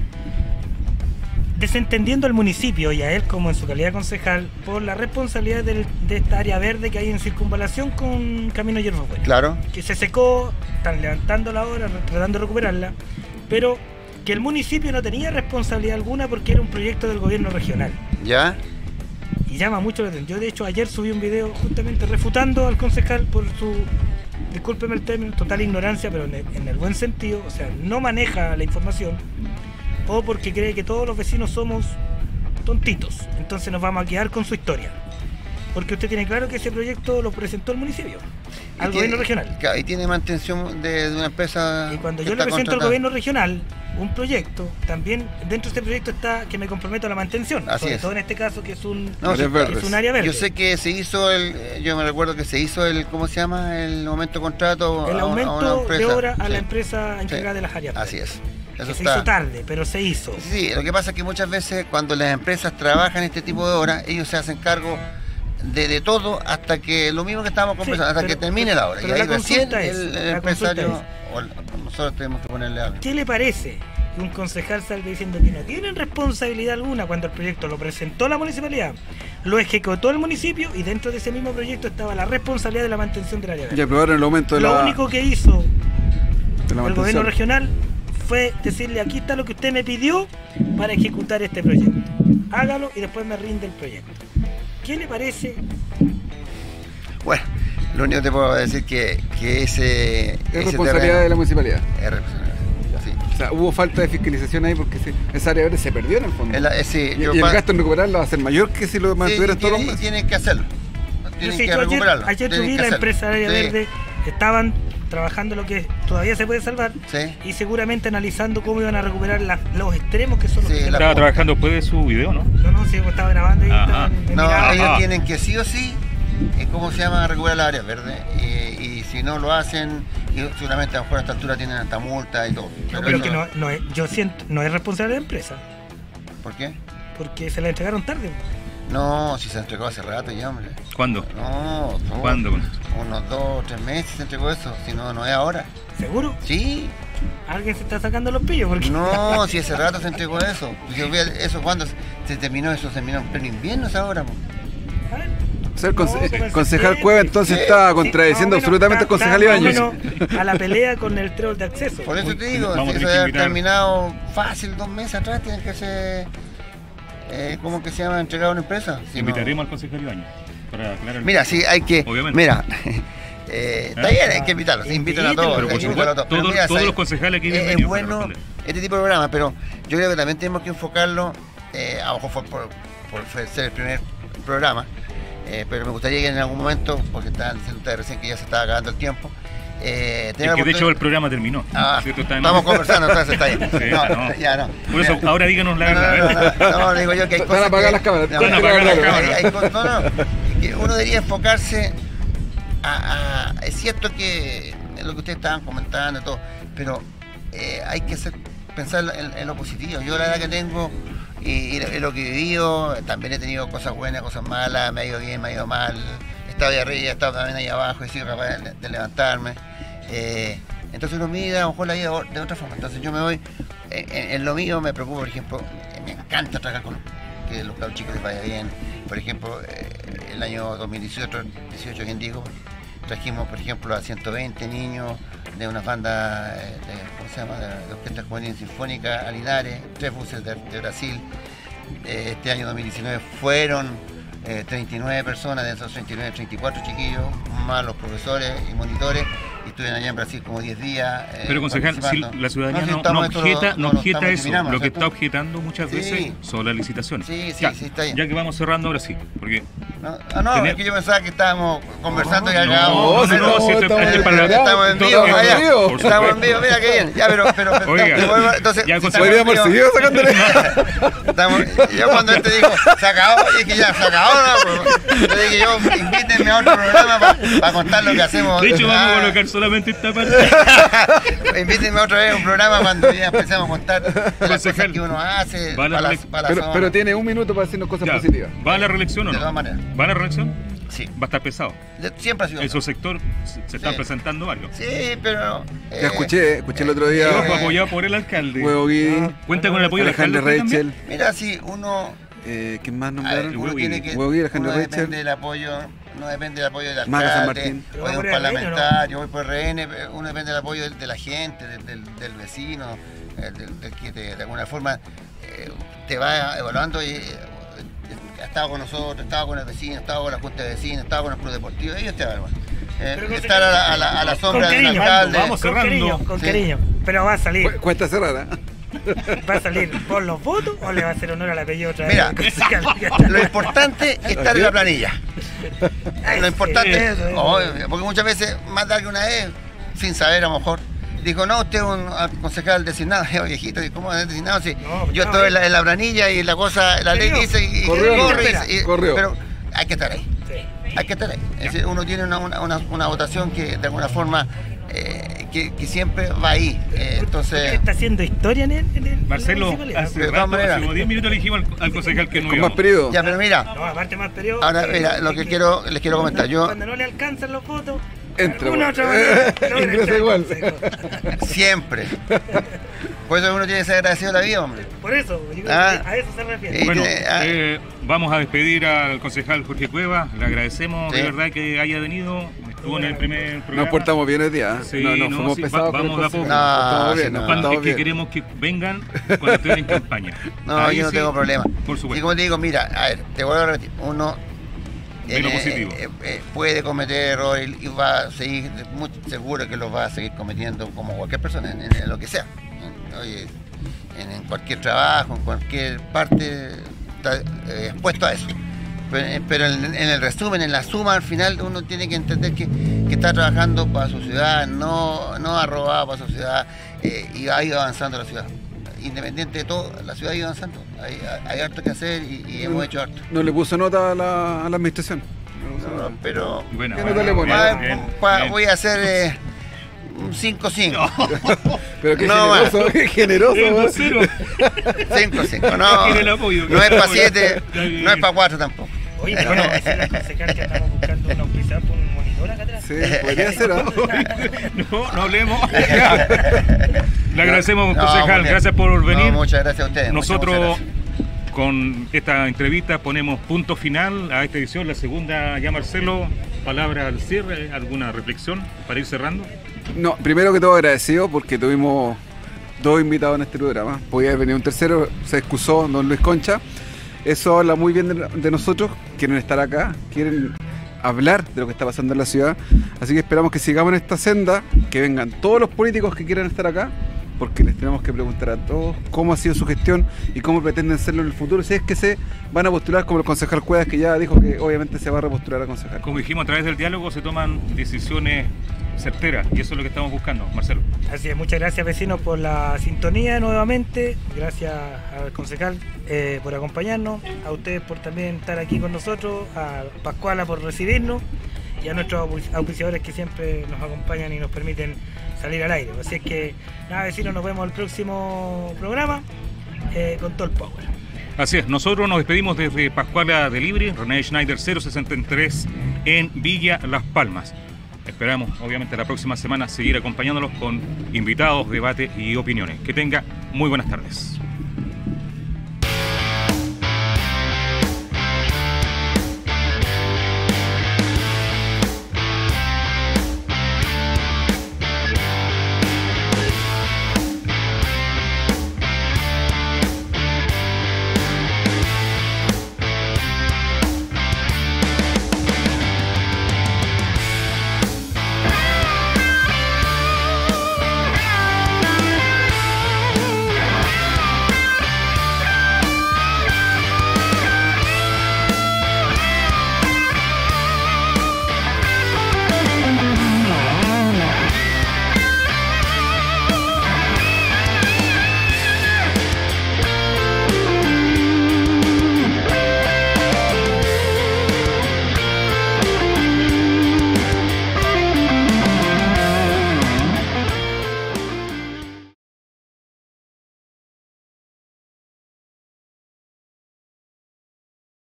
desentendiendo al municipio y a él como en su calidad de concejal por la responsabilidad de esta área verde que hay en circunvalación con Camino Hierro Bueno. Claro, Que se secó, están levantándola ahora, tratando de recuperarla, pero que el municipio no tenía responsabilidad alguna porque era un proyecto del gobierno regional. ya, Y llama mucho la atención. Yo de hecho ayer subí un video justamente refutando al concejal por su, discúlpeme el término, total ignorancia, pero en el buen sentido, o sea, no maneja la información, o porque cree que todos los vecinos somos tontitos, entonces nos vamos a quedar con su historia. Porque usted tiene claro que ese proyecto lo presentó el municipio, al Y gobierno tiene- regional. claro, y tiene mantención de una empresa. Y cuando que yo le está presento al contratada. gobierno regional un proyecto, también dentro de este proyecto está que me comprometo a la mantención, Así sobre es. todo en este caso que es un, No, Áreas sí, verdes. es un área verde. Yo sé que se hizo yo me recuerdo que se hizo ¿cómo se llama? El aumento de contrato el a una aumento empresa. de obra a la Sí, empresa encargada sí, de las áreas así verdes. es. Que Eso se está. hizo tarde, pero se hizo. Sí, lo que pasa es que muchas veces cuando las empresas trabajan este tipo de obras, ellos se hacen cargo de todo hasta que lo mismo que estábamos conversando, hasta pero- que termine la obra. Y pero ahí la recién consulta es, el la empresario, consulta nosotros tenemos que ponerle algo. ¿Qué le parece que un concejal salga diciendo que no tienen responsabilidad alguna cuando el proyecto lo presentó la municipalidad, lo ejecutó el municipio y dentro de ese mismo proyecto estaba la responsabilidad de la mantención del área verde? Ya aprobaron el aumento de Lo la, único que hizo de la el mantención. gobierno regional fue decirle: aquí está lo que usted me pidió para ejecutar este proyecto, hágalo y después me rinde el proyecto. ¿Qué le parece? Bueno, lo único que te puedo decir que ese Es responsabilidad de la municipalidad. es responsabilidad. Sí. O sea, hubo falta de fiscalización ahí porque esa área verde se perdió en el fondo. Sí, y el gasto en recuperarla va a ser mayor que si lo mantuvieran todos los meses. Tienen que hacerlo. Yo Tienen sé, que yo recuperarlo. ayer tienen subí que la hacerlo. empresa área Sí, verde, estaban trabajando lo que todavía se puede salvar Sí. y seguramente analizando cómo iban a recuperar los extremos que son los Sí, que la- Estaba trabajando después de su video, ¿no? No, sí, estaba grabando y Ajá. No, miraba. ellos Ah. tienen que sí o sí, ¿cómo se llama? Recuperar las áreas verdes. Y si no lo hacen, y seguramente a lo mejor a esta altura tienen hasta multa y todo. No, pero eso- que no es, yo siento, no es responsable de la empresa, ¿Por qué? porque se la entregaron tarde. No, si se entregó hace rato ya, hombre. ¿Cuándo? No, no, ¿Cuándo? unos 2 o 3 meses se entregó eso, si no, no es ahora. ¿Seguro? Sí, Alguien se está sacando los pillos porque no, si hace rato se entregó eso. Si eso cuando se terminó, eso se terminó en pleno invierno, es ahora. Po. A ver, O sea, el No, como el concejal CCP. Cueva entonces Sí, está sí, contradiciendo más o menos absolutamente al está- concejal está Ibáñez. más o menos a la pelea con el trébol de acceso. Por eso te digo, Vamos a si tener eso que debe haber invitar- terminado fácil 2 meses atrás, tiene que ser, ¿cómo que se llama? Entregado a una empresa. Si no- Invitaremos al concejal Ibáñez para aclarar el- Mira, sí, hay que. Obviamente. Mira, está bien, hay que invitarlos. Se invitan a todos. Pero por hay que invitarlos a supuesto, Pero mira, todos ¿sabes? los concejales aquí Es bienvenidos para bueno responder. este tipo de programas, pero yo creo que también tenemos que enfocarlo, a lo mejor fue por ser el primer programa, pero me gustaría que en algún momento, porque estaban diciendo ustedes recién que ya se estaba acabando el tiempo, Es que de hecho el programa terminó. Estamos conversando, entonces está bien. Sí, no. Ya no. Por eso, ahora díganos la verdad. No, digo yo que hay cosas. Van a apagar las cámaras. Van a apagar las cámaras. No. Que uno debería enfocarse a. Es cierto que es lo que ustedes estaban comentando y todo, pero hay que pensar en lo positivo. Yo la edad que tengo y lo que he vivido, también he tenido cosas buenas, cosas malas, me ha ido bien, me ha ido mal. He estado ahí arriba, he estado también ahí abajo, he sido capaz de levantarme. Entonces uno mide a lo mejor la vida de otra forma. Entonces yo me voy, en lo mío me preocupo, por ejemplo, me encanta trabajar con que los cabros chicos les vaya bien. Por ejemplo, el año 2018 que en Diego, trajimos, por ejemplo, a 120 niños de una banda ¿cómo se llama? De Orquesta Juvenil Sinfónica a Linares, 3 buses de Brasil. Este año 2019 fueron 39 personas, de esos 39, 34 chiquillos, más los profesores y monitores, y estuvieron allá en Brasil como 10 días. Pero concejal, si la ciudadanía no objeta eso, lo que está objetando muchas veces son las licitaciones. Sí, ya, está bien. Ya que vamos cerrando ahora sí, porque... es que yo pensaba que estábamos conversando y acabamos. Estamos en vivo, estamos en vivo, mira qué bien. Ya, pero oiga, entonces, podríamos seguir sacándole. Yo cuando él te dijo, se acabó, dije ya, se acabó, ¿no? Yo dije yo, invítenme a otro programa para contar lo que hacemos. De hecho, vamos a colocar solamente esta parte. Invítenme otra vez a un programa cuando ya empecemos a contar las cosas que uno hace. Pero tiene un minuto para decirnos cosas positivas. ¿Va a la reelección o no? De todas maneras. ¿Va a la reelección? Sí. Va a estar pesado. Siempre ha sido. En su sector se están presentando varios. Sí, pero... Ya escuché el otro día. Apoyado por el alcalde. Huevo Guidi. ¿Cuenta con el apoyo del alcalde Rachel? Mira, si uno... ¿Quién más nombraron? Uno tiene que... Huevo Guidi, no Rachel. depende del apoyo... No depende del apoyo del Maga San alcalde, Martín. o de un parlamentario, voy por RN, uno depende del apoyo de la gente, del vecino, del que de alguna forma te va evaluando y ha estado con nosotros, ha estado con el vecino, ha estado con la junta de vecinos, ha estado con el club deportivo, ellos te evalúan. Estar a la sombra del alcalde. Vamos cerrando. Con cariño, pero va a salir. Cuenta cerrada. ¿Va a salir por los votos o le va a hacer honor al apellido otra vez? Mira, lo importante es estar en la planilla. Lo importante, porque muchas veces, más tarde que una vez, sin saber a lo mejor, dijo, no, usted es un concejal designado, viejito, ¿cómo es designado? Sí, yo estoy en la planilla y la cosa, la ley dice y corrió. Pero hay que estar ahí. Hay que estar ahí. Es decir, uno tiene una votación que de alguna forma que siempre va ahí. Entonces está haciendo historia en el Marcelo, hace rato, hace como 10 minutos le dijimos al concejal que no con iba. más periodo. Ya, pero mira. No, aparte más periodo. Ahora, mira, lo que les quiero comentar. Cuando no le alcanzan los votos, entra. Ingresa igual. Siempre. Por eso uno tiene que ser agradecido de la vida, hombre. Por eso, a eso se refiere. Bueno, vamos a despedir al concejal Jorge Cueva. Le agradecemos de verdad que haya venido. Estuvo en el primer programa. Nos portamos bien hoy día. Sí, no fuimos pesados. Vamos de a poco. No, es que queremos que vengan cuando estén en campaña. No, ahí yo no tengo problema. Por supuesto. Y como te digo, mira, a ver, te vuelvo a repetir. Uno puede cometer errores y va a seguir, muy seguro que los va a seguir cometiendo como cualquier persona, en lo que sea. Oye, en cualquier trabajo, en cualquier parte, está expuesto a eso. Pero en el resumen, en la suma, al final uno tiene que entender que está trabajando para su ciudad, no ha robado para su ciudad y ha ido avanzando la ciudad. Independiente de todo, la ciudad ha ido avanzando. Hay harto que hacer y hemos hecho harto. No le puso nota a la administración. Pero bueno, voy a hacer un 5-5. Pero qué generoso, qué generoso. 5-5, no es para 7, no es para 4 tampoco. Oye, pero bueno, es la concejal que estamos buscando una quizás por un monitor acá atrás. Sí, podría ser. No hablemos. Le agradecemos, concejal, gracias por venir. Muchas gracias a ustedes. Nosotros con esta entrevista ponemos punto final a esta edición, la segunda. Ya, Marcelo, palabra al cierre, alguna reflexión para ir cerrando. No, primero que todo agradecido porque tuvimos 2 invitados en este programa. Podía haber venido un tercero, se excusó don Luis Concha. Eso habla muy bien de nosotros, quieren estar acá, quieren hablar de lo que está pasando en la ciudad. Así que esperamos que sigamos en esta senda, que vengan todos los políticos que quieran estar acá porque les tenemos que preguntar a todos cómo ha sido su gestión y cómo pretenden hacerlo en el futuro, si es que se van a postular como el concejal Cuevas, que ya dijo que obviamente se va a repostular a concejal. Como dijimos, a través del diálogo se toman decisiones certeras y eso es lo que estamos buscando, Marcelo. Así es, muchas gracias vecinos por la sintonía nuevamente, gracias al concejal por acompañarnos, a ustedes por también estar aquí con nosotros, a Pascuala por recibirnos y a nuestros auspiciadores que siempre nos acompañan y nos permiten salir al aire. Así es que nada vecinos, nos vemos el próximo programa con todo el power. Así es, nosotros nos despedimos desde Pascuala Delivery, René Schneider 063 en Villa Las Palmas. Esperamos, obviamente, la próxima semana seguir acompañándolos con invitados, debate y opiniones. Que tenga muy buenas tardes.